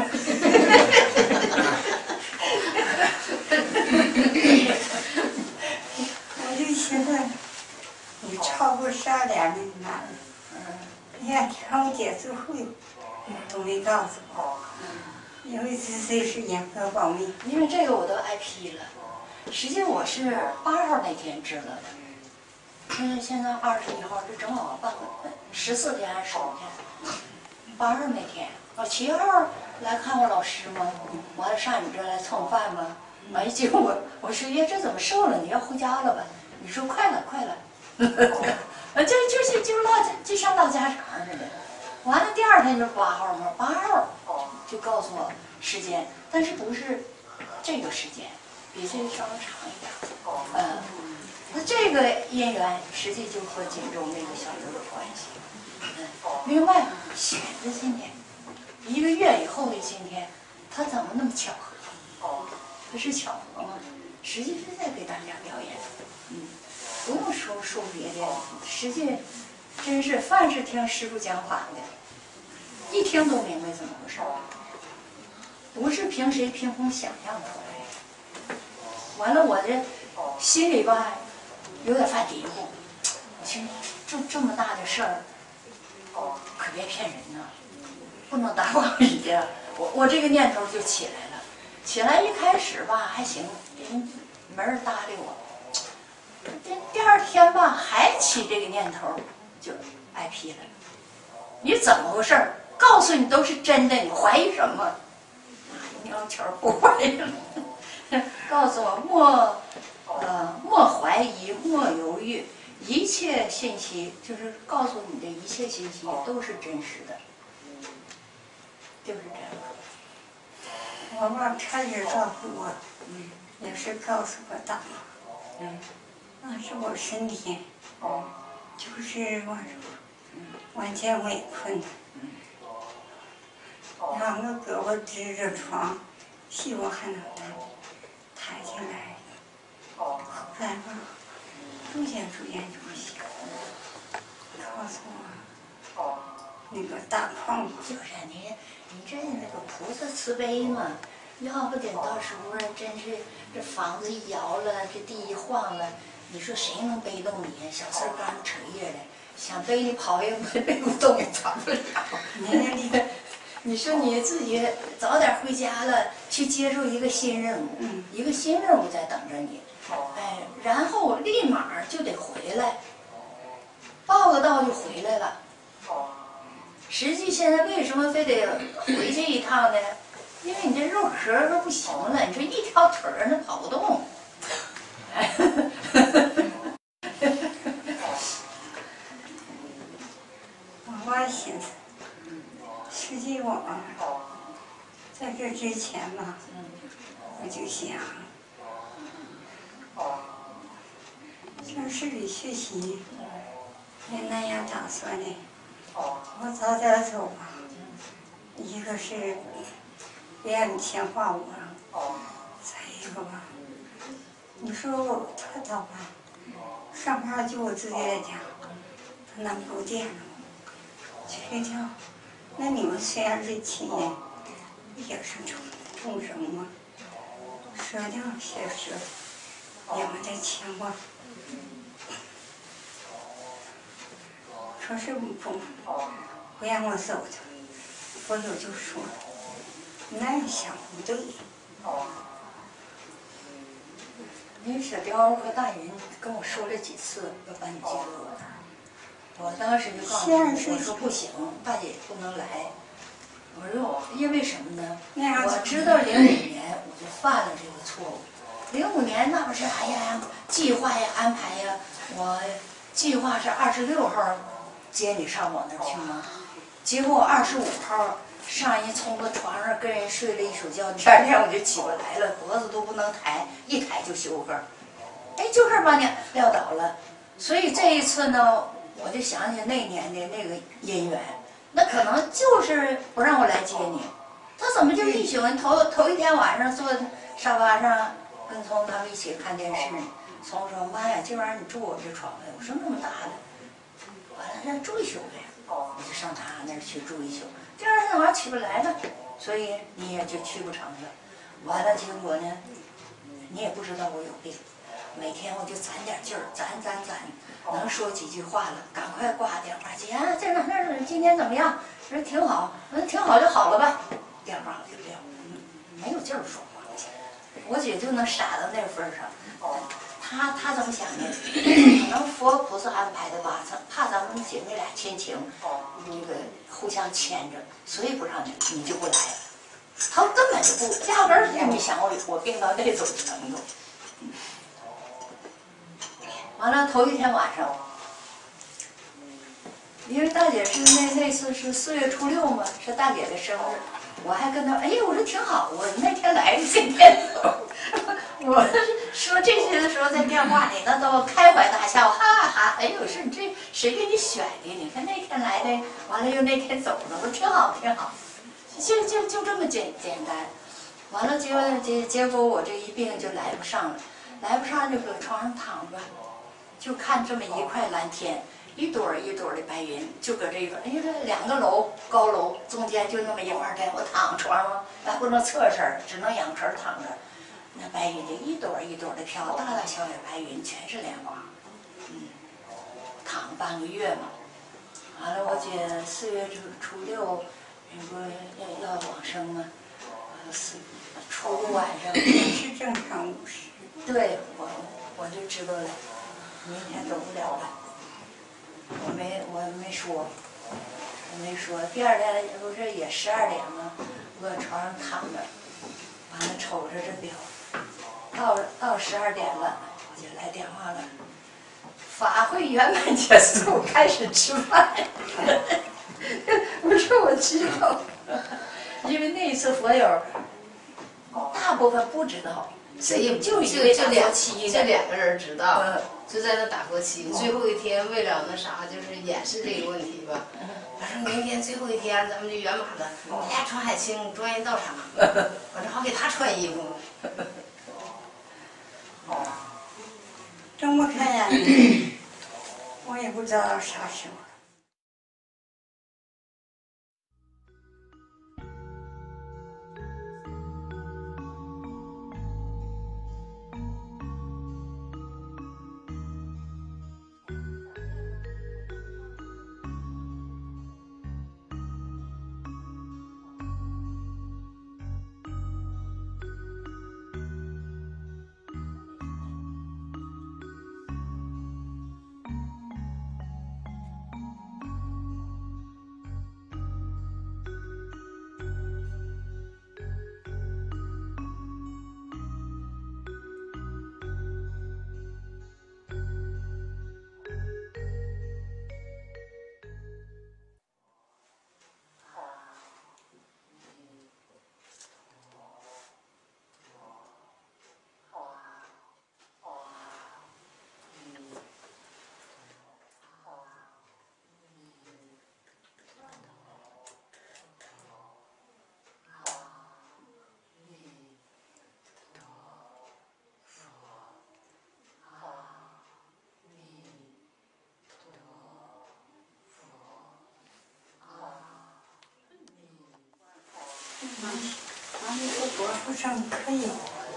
我就寻思，你超过十二点那哪了？哎呀，天我姐最会，都没告诉我。因为这这是严格保密。 因为这个我都挨批了。实际我是八号那天知道的，现在现在二十一号，这正好半个十四天还是十五天。八号那天，我七号来看我老师嘛，完了上你这来蹭饭嘛，完一结果我我说呀这怎么瘦了？你要回家了吧？你说快了快了，就就是就落就像唠家常似的。完了第二天就是八号嘛，八号就告诉我时间，但是不是这个时间，比这个稍微长一点。嗯，那这个姻缘实际就和锦州那个小刘有关系。嗯，另外选的今天，一个月以后的今天，他怎么那么巧合？它是巧合吗？实际是在给大家表演。嗯，不用说说别的，实际真是凡是听师傅讲法的，一听都明白怎么回事，不是凭谁凭空想象出来的。完了，我这心里吧有点发嘀咕，其实这这么大的事儿，可别骗人呐，不能打广人家。我我这个念头就起来了，起来一开始吧还行，人没人搭理我。第第二天吧还起这个念头，就挨批了。你怎么回事？告诉你都是真的，你怀疑什么？鸟球不怀疑了。告诉我莫呃莫怀疑，莫犹豫，一切信息就是告诉你的一切信息都是真实的，就是这样。 我吧差点告诉我， 嗯， 也是告诉我大妈， 嗯， 那是我身体，就是我往前围困的，两个胳膊支着床，屁股还能抬起来。后来吧，逐渐逐渐就行。告诉我那个大胖子， 就是你，你这那个菩萨慈悲嘛，要不得到时候真是这房子一摇了，这地一晃了，你说谁能背动你？小四刚扯叶的，想背你跑也背不动，也跑不了。你你说你自己早点回家了，去接受一个新任务， 嗯一个新任务在等着你。哎， 然后立马就得回来，报个到就回来了。实际现在为什么非得回去一趟呢？因为你这肉壳都不行了，你说一条腿儿那跑不动。 我也寻思，实际我在这之前吧，我就想上市里学习，也那样打算的。我早点走吧，一个是别人牵挂我，再一个吧，你说我他早吧，上班就我自己在家，他那不见了。睡觉，那你们虽然是亲人，也是众众生嘛，舍掉些舍，你们的牵挂。可是不不让我走的，我有就说，那你想不对。 你小彪和大云跟我说了几次要把你接走。我当时就告诉你，我说不行，大姐不能来。我说因为什么呢？我知道零五年我就犯了这个错误。零五年那不是哎呀计划呀安排呀，我计划是二十六号接你上我那儿去吗？结果我二十五号上一从子床上跟人睡了一宿觉，第二天我就起不来了，脖子都不能抬，一抬就休克。哎，就这把你撂倒了。所以这一次呢。我就想起那年的那个姻缘，那可能就是不让我来接你。他怎么就一宿？头头一天晚上坐沙发上跟聪他们一起看电视呢。聪说：“妈呀，今晚上你住我这床呗？”我说：“那么大的，完了让住一宿呗。”我就上他那儿去住一宿。第二天晚上起不来了，所以你也就去不成了。完了，结果呢，你也不知道我有病，每天我就攒点劲儿，攒攒攒。能说几句话了，赶快挂电话姐啊，这哪那今天怎么样？说挺好，我说挺好就好了吧，电话我就撂，嗯，没有劲儿说话。我姐就能傻到那份儿上，她她怎么想的？可能佛菩萨安排的吧，怕咱们姐妹俩亲情，那个互相牵着，所以不让你，你就不来了。她根本就不，压根儿也没想过我病到那种程度。完了，头一天晚上，因为大姐是那那次是四月初六嘛，是大姐的生日，我还跟她，哎呀，我说挺好，我那天来的，今天走。我说这些的时候，在电话里那都开怀大笑，哈哈哈！哎呦，是你这谁给你选的？你看那天来的，完了又那天走了，我说挺好，挺好，就就就这么简简单。完了，结果结结果我这一病就来不上了，来不上就搁床上躺着。就看这么一块蓝天，一朵一朵的白云，就搁这个，哎呀，这两个楼高楼中间就那么一块天，我躺床上，还不能侧身，只能仰身躺着。那白云就一朵一朵的飘，大大小小白云全是莲花。嗯，躺半个月嘛。完了，我姐四月初初六，那不要要往生吗？呃，四初五晚上。 是正常五十。 对，我我就知道了。明天走不了了，我没我没说，我没说。第二天不是也十二点吗？我搁床上躺着，完了瞅着这表，到到十二点了，我就来电话了。法会圆满结束，开始吃饭。我说我知道，因为那一次佛友，大部分不知道。 谁就就就两这两个人知道，就在那打过七。最后一天为了那啥，就是演示这个问题吧。我说明天最后一天咱们就圆满了。哎呀，传海清专业到场，我这好给他穿衣服。 睁不开眼，我也不知道啥时候。 阿弥陀佛，不上可以。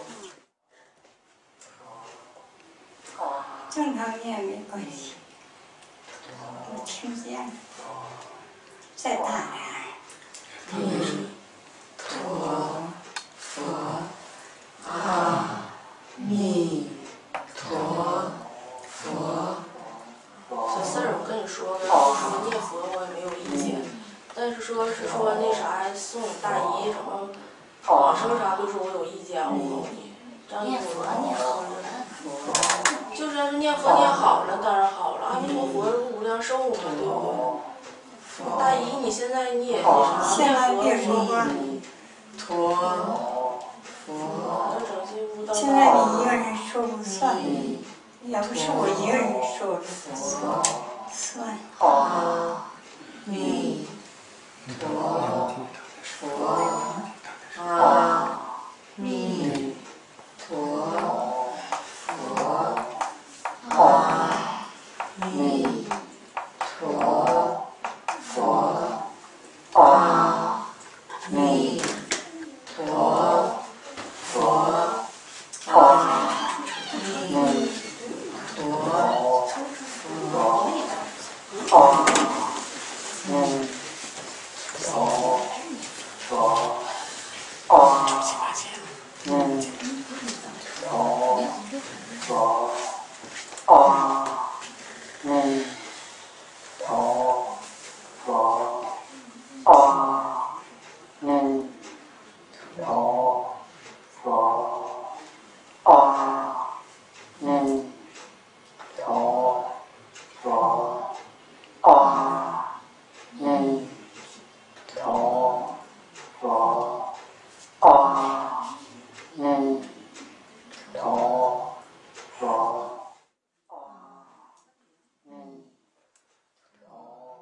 正常念没关系，我听见了，再大点。 弥陀佛，阿弥陀佛。 小四儿，我跟你说呢，就是念佛我也没有意见，但是说是说那啥送大姨什么往生啥，就说我有意见，我告诉你。 念佛念好了。 就是要是念佛念好了，当然好了。阿弥陀佛是无量寿嘛，对不对？大姨，你现在你也那啥， 现在别说话。 陀佛。 要整些无道。 现在你一个人说不算，要不是我一个人说了，算。 阿弥陀佛，阿弥陀佛，阿弥陀佛，阿弥陀佛，阿弥陀佛。啊，嗯，佛，佛，啊，嗯，佛，佛，啊，嗯，佛，佛，啊，嗯，佛，佛，啊，嗯，佛，佛。啊，弥陀佛，啊，弥陀佛，啊，弥陀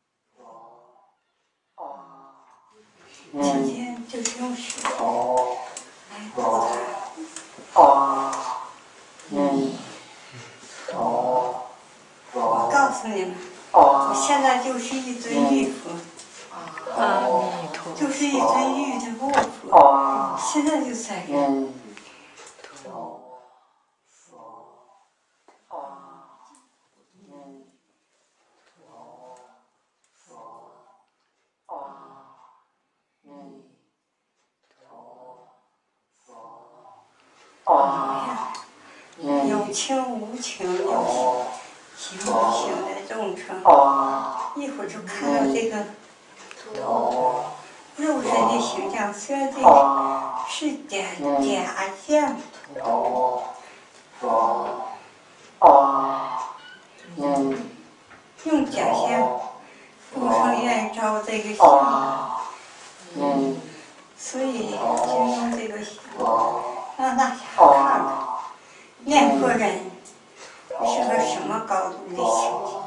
佛，啊， 今天就是用石头来补他。啊，弥陀佛。 我告诉你们。我现在就是一尊玉佛， 阿弥陀佛， 就是一尊玉的卧佛，现在就在这儿。有情无情，有形无形的众生，一会儿就看到这个肉身的形象，虽然这个是假假象，用假象，众生愿意照这个相，所以就用这个让大家看看念佛人是个什么高度的境界。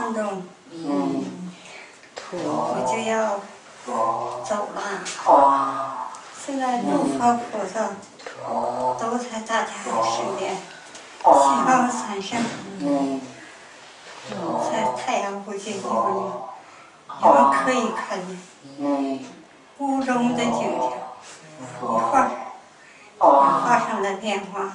分钟，嗯，我就要走了。现在诸佛菩萨都在大家身边，西方三圣在太阳附近地方，你们可以看见屋中的景象，画画上的变化。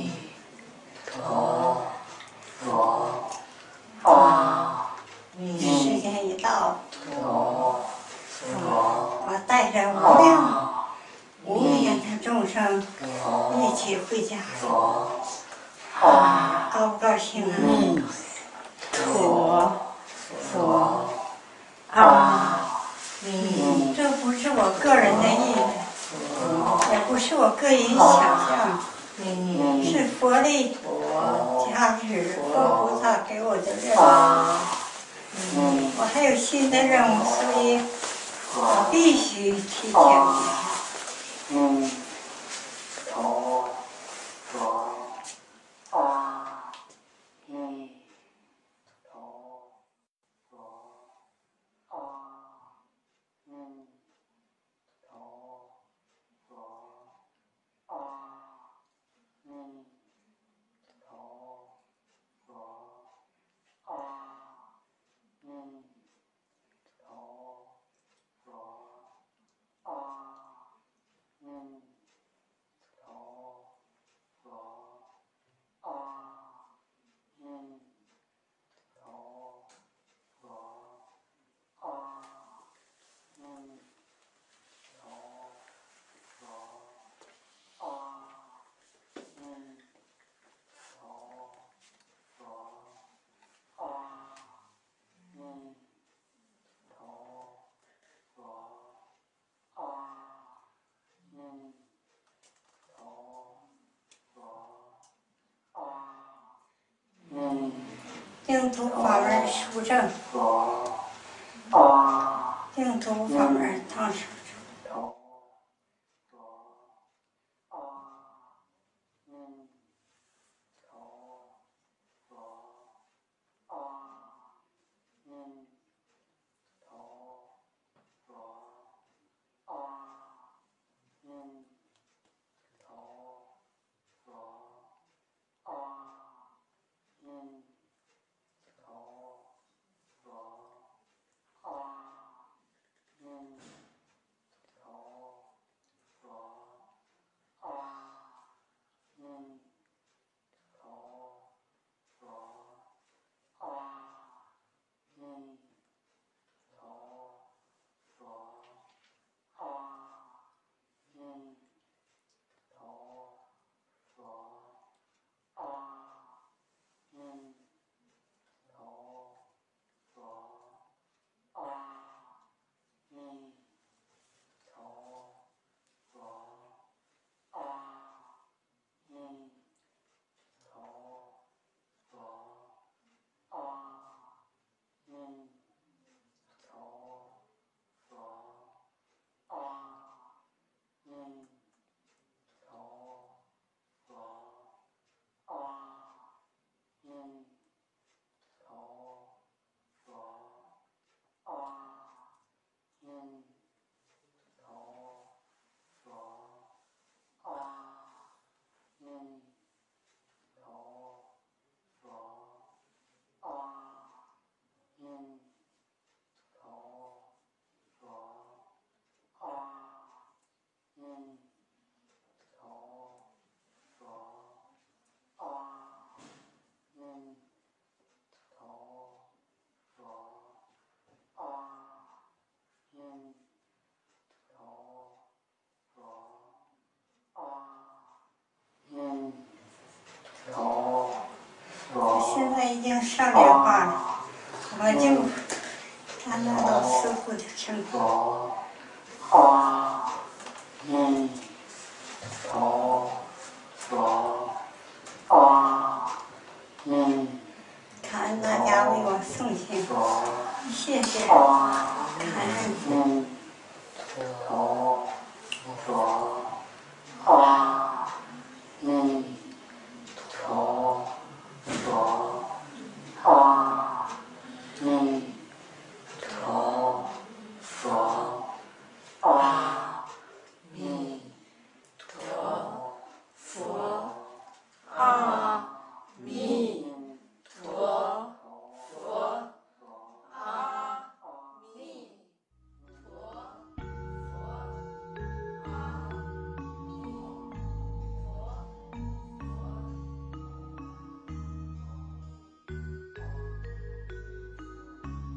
时间一到，我带着无量无边的众生一起回家了，高不高兴啊？佛佛啊！这不是我个人的意愿，也不是我个人想象，是佛力加持，佛菩萨给我的任务。我还有新的任务，所以我必须提前。嗯。佛佛啊！嗯。佛佛啊！嗯。佛佛啊！嗯。佛佛啊！嗯。净土法门书证，净土法门当书证。现在已经上莲花了，我就看到老师傅的成果。嗯，佛佛啊，嗯，感恩大家为我诵经，谢谢，感恩。嗯，佛佛啊，嗯，佛佛啊，嗯。 弥陀佛，阿弥陀佛，阿弥陀佛，阿弥陀佛。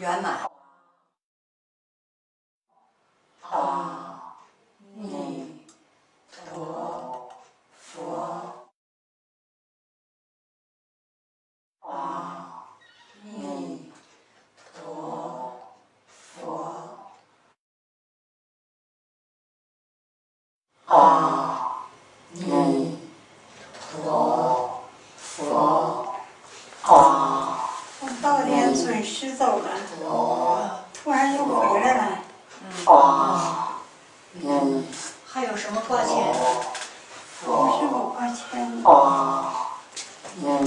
圆满。阿弥陀佛，阿弥陀佛，阿弥陀佛，阿。 我到点准时走了，突然又回来了。 啊，嗯，还有什么挂牵？ 不是我挂牵的。 啊，嗯，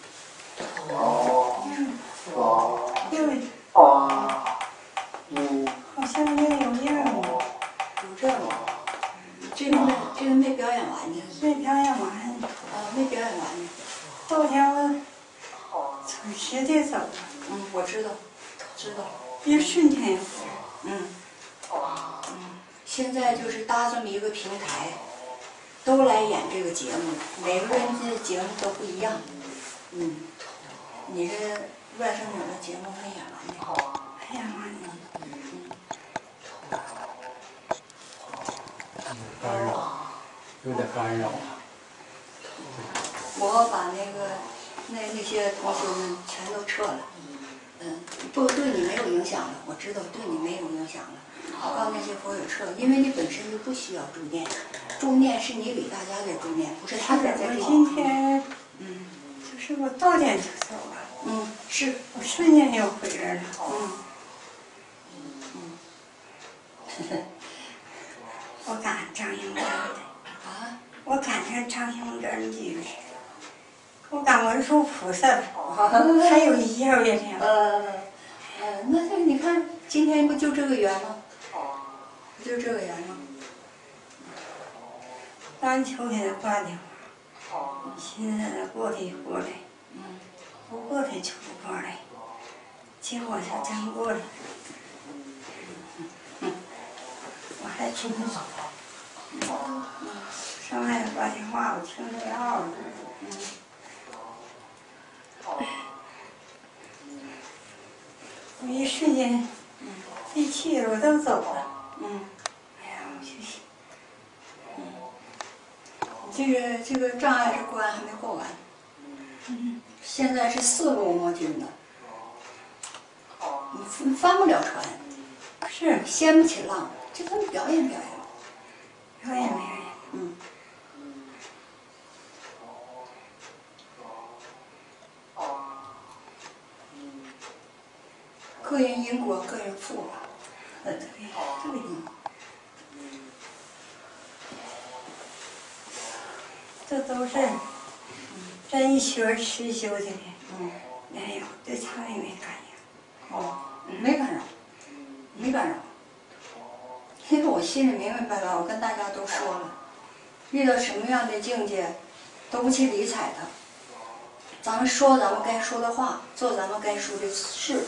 嗯，又啊，嗯， 好像又有任务， 有任务。这个没，这个没表演完呢。 没表演完。 啊，没表演完呢。 后天我准时的走了。 嗯，我知道，知道。 一瞬间。 嗯。嗯，现在就是搭这么一个平台，都来演这个节目，每个人的节目都不一样。嗯，你这外甥女的节目没演完呢。 没演完呢。 干扰，有点干扰。 我把那个那那些同学们全都撤了。嗯，不对你没有影响了，我知道对你没有影响了。我告诉那些佛友撤，因为你本身就不需要助念，助念是你给大家在助念，不是他在在助。 我今天， 嗯， 就是我到点就走了。 嗯，是我瞬间又回来了。 嗯。 嗯。我赶张英珍的。 啊？ 我赶上张英珍的，我赶文殊菩萨了，还有一夜月亮。 呃，呃，那这你看，今天不就这个缘吗？不就这个缘吗？ 刚求给他挂电话，现在过来过来， 嗯， 不过来就不过来，结果他真过来了。嗯，我还听着。上外头挂电话，我听着要了。我一瞬间，一气我都走了。 嗯。 哎呀，我就想， 嗯，这个这个障碍之关还没过完。嗯。现在是四路魔军呢。你你翻不了船。 是。 掀不起浪，就咱们表演表演。 表演表演。 嗯。个人因果，个人负吧。 呃，对对。这都是真学实修的。 嗯。 没有，对他也没感应。 哦，没干扰，没干扰。因为我心里明明白白，我跟大家都说了，遇到什么样的境界，都不去理睬它。咱们说咱们该说的话，做咱们该说的事，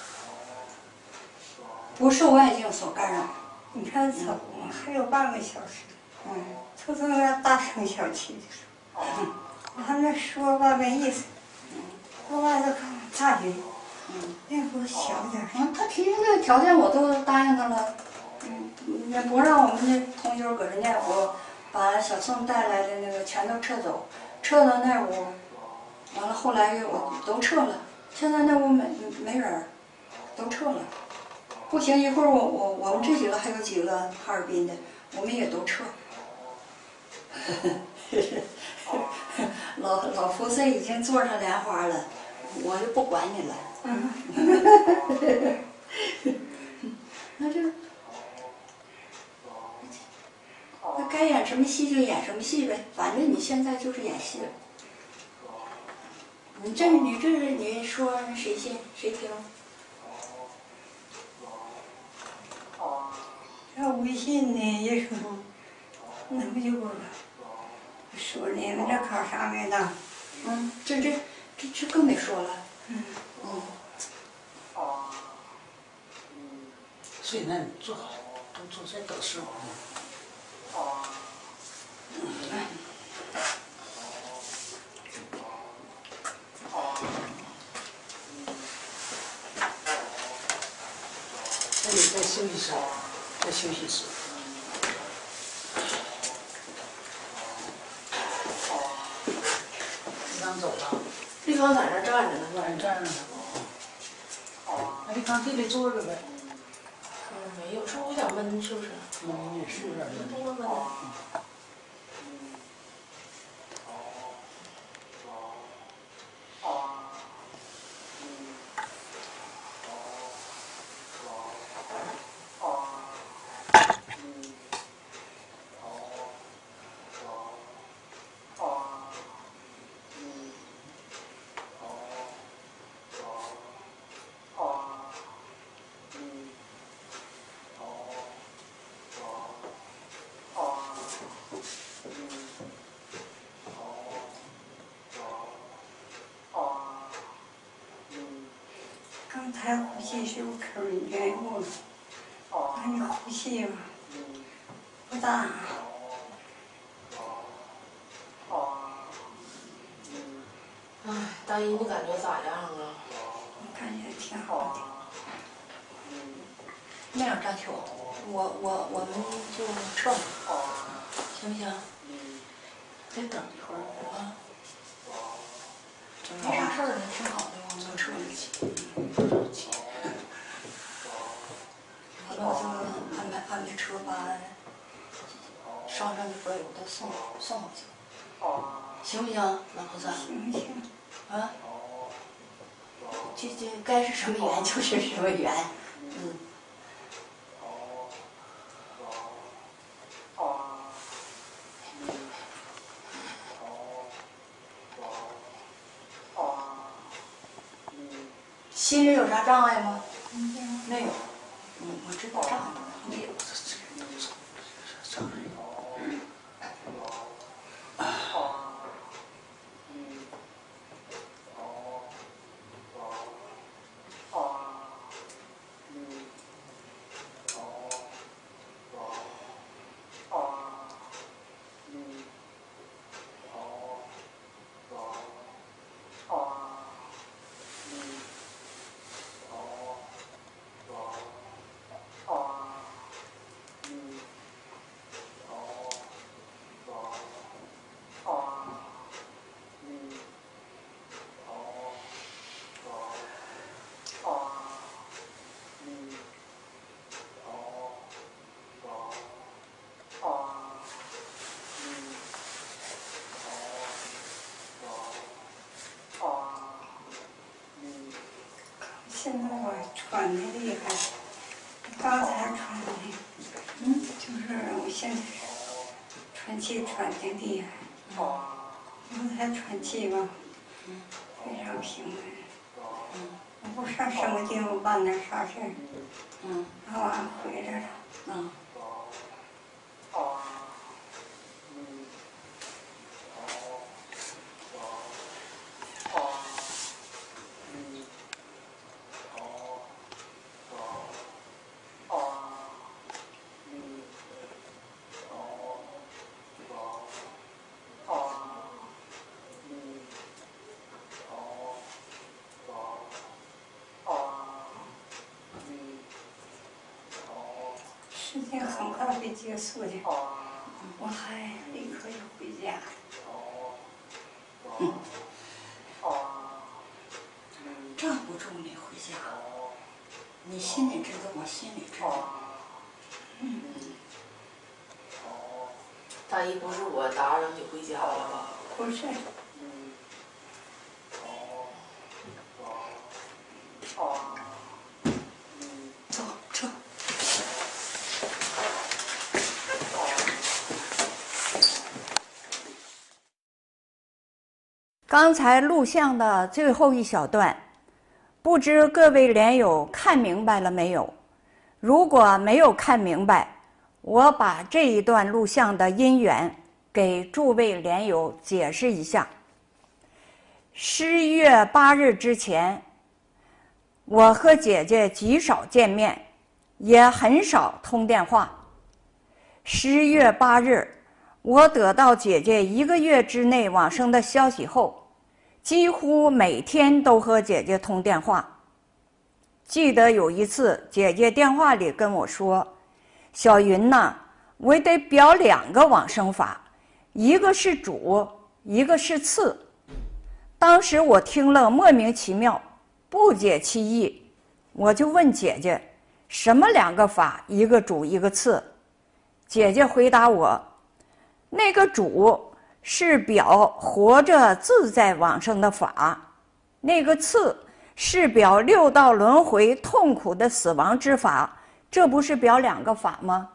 不受外境所干扰。 你看走了，还有半个小时。 嗯。 就这么大声小气的说。嗯。我还没说吧，没意思。嗯。我外头看大雨。嗯。那给我小点声。 嗯，他提出的条件我都答应他了。嗯，也不让我们的同修搁这念佛，把小宋带来的那个全都撤走，撤到那屋，完了后来我都撤了，现在那屋没没人，都撤了。不行，一会儿我我我们这几个还有几个哈尔滨的，我们也都撤。老老菩萨已经坐上莲花了，我就不管你了。嗯。那这。那该演什么戏就演什么戏呗，反正你现在就是演戏了。你这你这你说谁信谁听？ 要微信呢，也说，那不就说你们这考啥没当？ 嗯，这这这这更得说了。 嗯。 嗯。 所以那你做好，都做这等师傅。 那你在休息室，在休息室。你刚走了？ 立康在那站着呢， 在那站着呢。那立康地里坐着呗。 嗯，没有，是不是有点闷？是不是？ 嗯，也是有点闷。 多闷闷的。 刚才呼吸是有口儿原因，那你呼吸吧，不大。 哎，大姨，你感觉咋样啊？ 我感觉挺好的。 那样张秋，我我我们就撤了，行不行？ 再等一会儿啊。没啥事儿了，挺好的，我们就撤了。 不着急。 完了我就安排安排车把上山的所有都送送过去，行不行，老头子？ 行行。 啊。这这该是什么缘就是什么缘，嗯。心里有啥障碍吗？没有。嗯，我知道障碍没有。 障碍。 现在我喘的厉害，刚才喘的，嗯，就是我现在喘气喘的厉害，刚才喘气吧，非常平稳，我不上什么地方办点啥事儿， 嗯， 然后俺回来了， 嗯。 事情很快会结束的，我还立刻要回家。 嗯。站不住你回家，你心里知道，我心里知道。 嗯。 大姨，不是我打扰你回家了吧？ 不是。 走，撤。 刚才录像的最后一小段，不知各位莲友看明白了没有？如果没有看明白，我把这一段录像的因缘给诸位莲友解释一下。十一月八日之前，我和姐姐极少见面，也很少通电话。十一月八日，我得到姐姐一个月之内往生的消息后，几乎每天都和姐姐通电话。 记得有一次，姐姐电话里跟我说：“小云呐，我得表两个往生法，一个是主，一个是次。”当时我听了莫名其妙，不解其意，我就问姐姐：“什么两个法？一个主，一个次？”姐姐回答我：“那个主是表活着自在往生的法，那个次是表六道轮回痛苦的死亡之法，这不是表两个法吗？”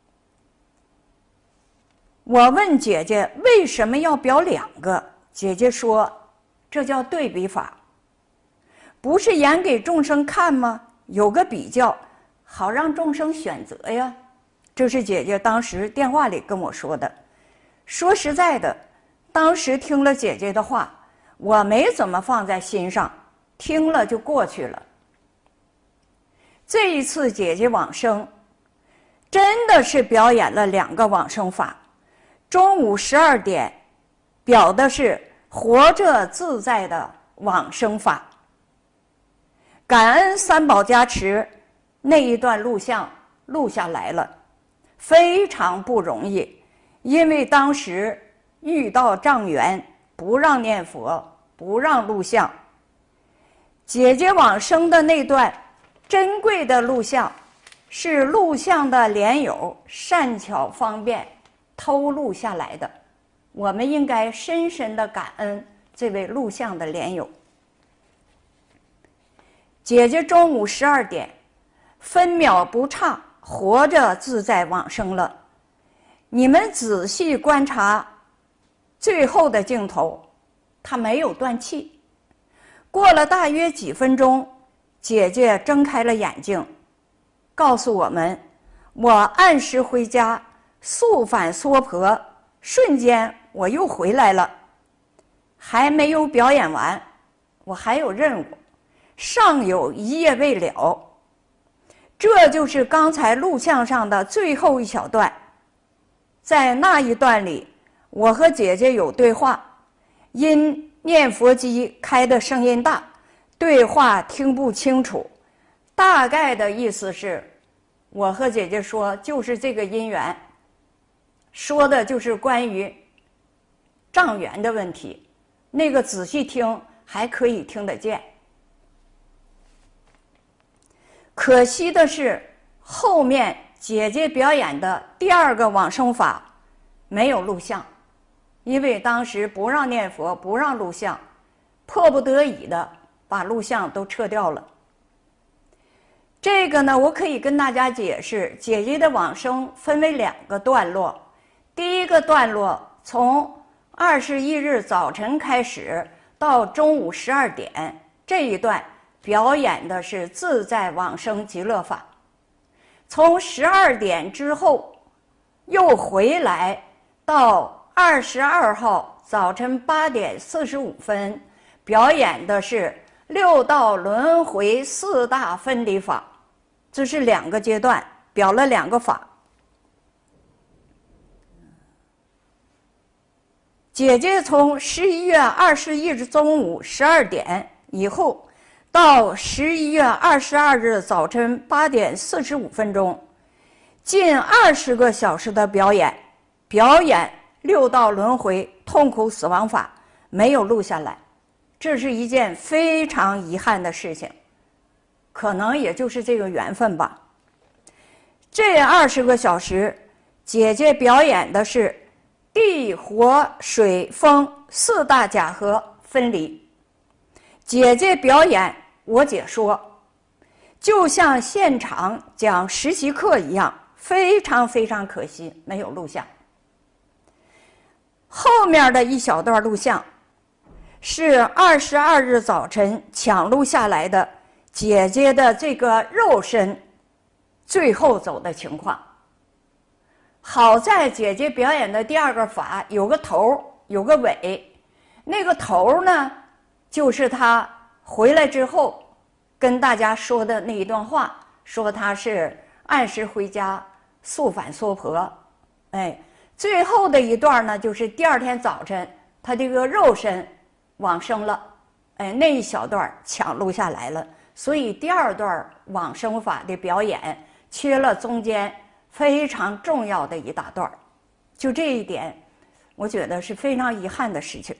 我问姐姐为什么要表两个，姐姐说这叫对比法，不是演给众生看吗？有个比较，好让众生选择呀。这是姐姐当时电话里跟我说的。说实在的，当时听了姐姐的话，我没怎么放在心上，听了就过去了。这一次姐姐往生，真的是表演了两个往生法。中午十二点表的是活着自在的往生法。感恩三宝加持，那一段录像录下来了，非常不容易，因为当时遇到障缘，不让念佛，不让录像。姐姐往生的那段珍贵的录像，是录像的莲友善巧方便偷录下来的，我们应该深深的感恩这位录像的莲友。姐姐中午十二点，分秒不差，活着自在往生了。你们仔细观察最后的镜头，她没有断气。过了大约几分钟，姐姐睁开了眼睛，告诉我们：“我按时回家，速返娑婆，瞬间我又回来了。还没有表演完，我还有任务，尚有一夜未了。”这就是刚才录像上的最后一小段。在那一段里，我和姐姐有对话，因念佛机开的声音大，对话听不清楚。大概的意思是，我和姐姐说就是这个因缘，说的就是关于障缘的问题，那个仔细听还可以听得见。可惜的是，后面姐姐表演的第二个往生法没有录像，因为当时不让念佛，不让录像，迫不得已的把录像都撤掉了。这个呢，我可以跟大家解释，姐姐的往生分为两个段落。第一个段落从二十一日早晨开始到中午十二点，这一段表演的是自在往生极乐法。从十二点之后又回来到二十二号早晨八点四十五分，表演的是六道轮回四大分离法。这是两个阶段，表了两个法。姐姐从十一月二十一日中午十二点以后到十一月二十二日早晨八点四十五分钟，近二十个小时的表演，表演六道轮回痛苦死亡法，没有录下来，这是一件非常遗憾的事情。可能也就是这个缘分吧。这二十个小时，姐姐表演的是地火水风四大假合分离。姐姐表演，我解说，就像现场讲实习课一样，非常非常可惜没有录像。后面的一小段录像是二十二日早晨抢录下来的姐姐的这个肉身最后走的情况。好在姐姐表演的第二个法有个头有个尾，那个头呢就是她回来之后跟大家说的那一段话，说她是按时回家速返娑婆。哎，最后的一段呢就是第二天早晨她这个肉身往生了。哎，那一小段抢录下来了， 所以第二段往生法的表演缺了中间非常重要的一大段，就这一点，我觉得是非常遗憾的事情。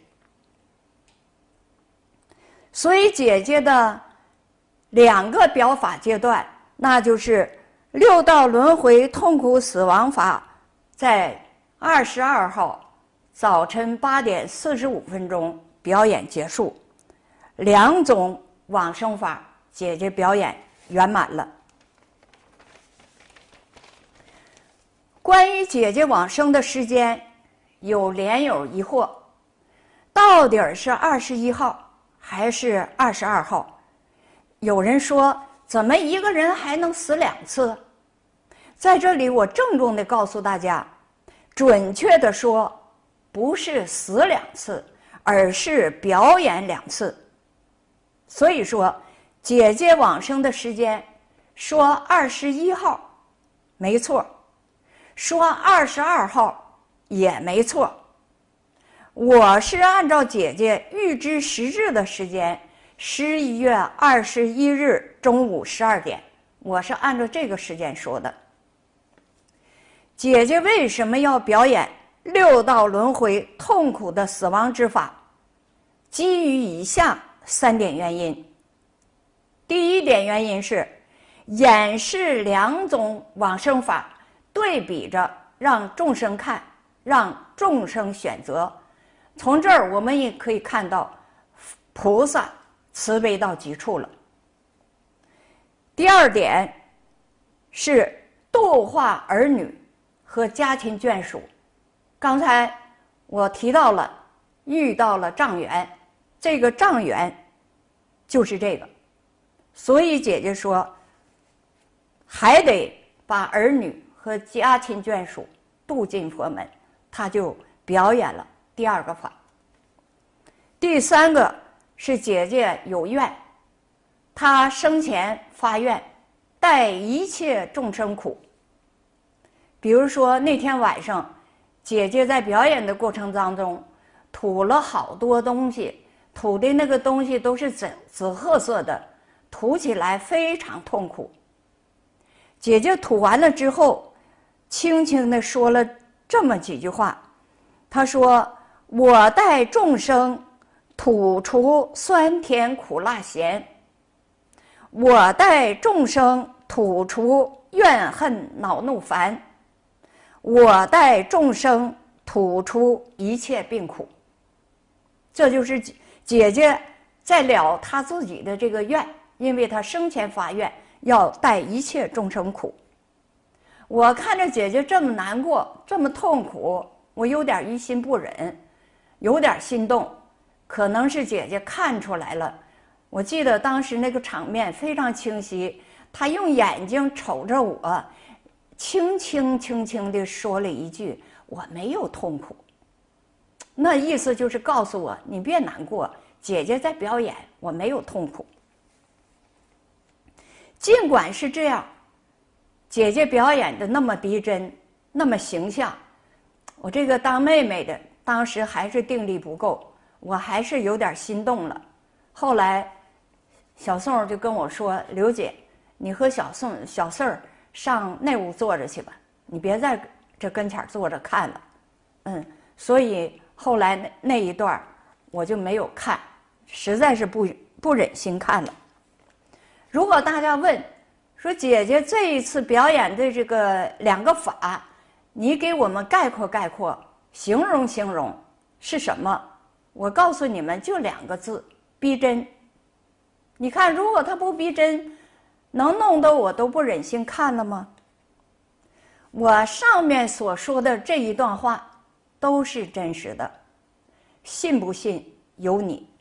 所以姐姐的两个表法阶段，那就是六道轮回痛苦死亡法，在二十二号早晨八点四十五分钟表演结束，两种往生法姐姐表演圆满了。关于姐姐往生的时间，有莲友疑惑，到底是二十一号还是二十二号？有人说，怎么一个人还能死两次？在这里，我郑重地告诉大家，准确地说，不是死两次，而是表演两次。所以说，姐姐往生的时间说二十一号没错，说二十二号也没错。我是按照姐姐预知时至的时间，十一月二十一日中午十二点，我是按照这个时间说的。姐姐为什么要表演六道轮回痛苦的死亡之法？基于以下三点原因。第一点原因是演示两种往生法，对比着让众生看，让众生选择。从这儿我们也可以看到菩萨慈悲到极处了。第二点是度化儿女和家亲眷属。刚才我提到了遇到了障缘，这个障缘就是这个，所以姐姐说还得把儿女和家亲眷属度进佛门，她就表演了第二个法。第三个是姐姐有愿，她生前发愿带一切众生苦。比如说那天晚上，姐姐在表演的过程当中吐了好多东西，吐的那个东西都是紫紫褐色的，吐起来非常痛苦。姐姐吐完了之后，轻轻地说了这么几句话，她说：我带众生吐除酸甜苦辣咸，我带众生吐除怨恨恼怒烦，我带众生吐除一切病苦。这就是姐姐在了她自己的这个愿，因为她生前发愿要带一切众生苦。我看着姐姐这么难过，这么痛苦，我有点于心不忍，有点心动。可能是姐姐看出来了，我记得当时那个场面非常清晰，她用眼睛瞅着我，轻轻轻轻地说了一句：我没有痛苦。那意思就是告诉我，你别难过，姐姐在表演，我没有痛苦。尽管是这样，姐姐表演的那么逼真，那么形象，我这个当妹妹的当时还是定力不够，我还是有点心动了。后来小宋就跟我说：刘姐，你和小宋小四儿上那屋坐着去吧，你别在这跟前坐着看了。嗯，所以后来那那一段我就没有看，实在是不不忍心看了。如果大家问说，姐姐这一次表演的这个两个法，你给我们概括概括，形容形容是什么？我告诉你们，就两个字：逼真。你看，如果它不逼真，能弄得我都不忍心看了吗？我上面所说的这一段话都是真实的，信不信由你。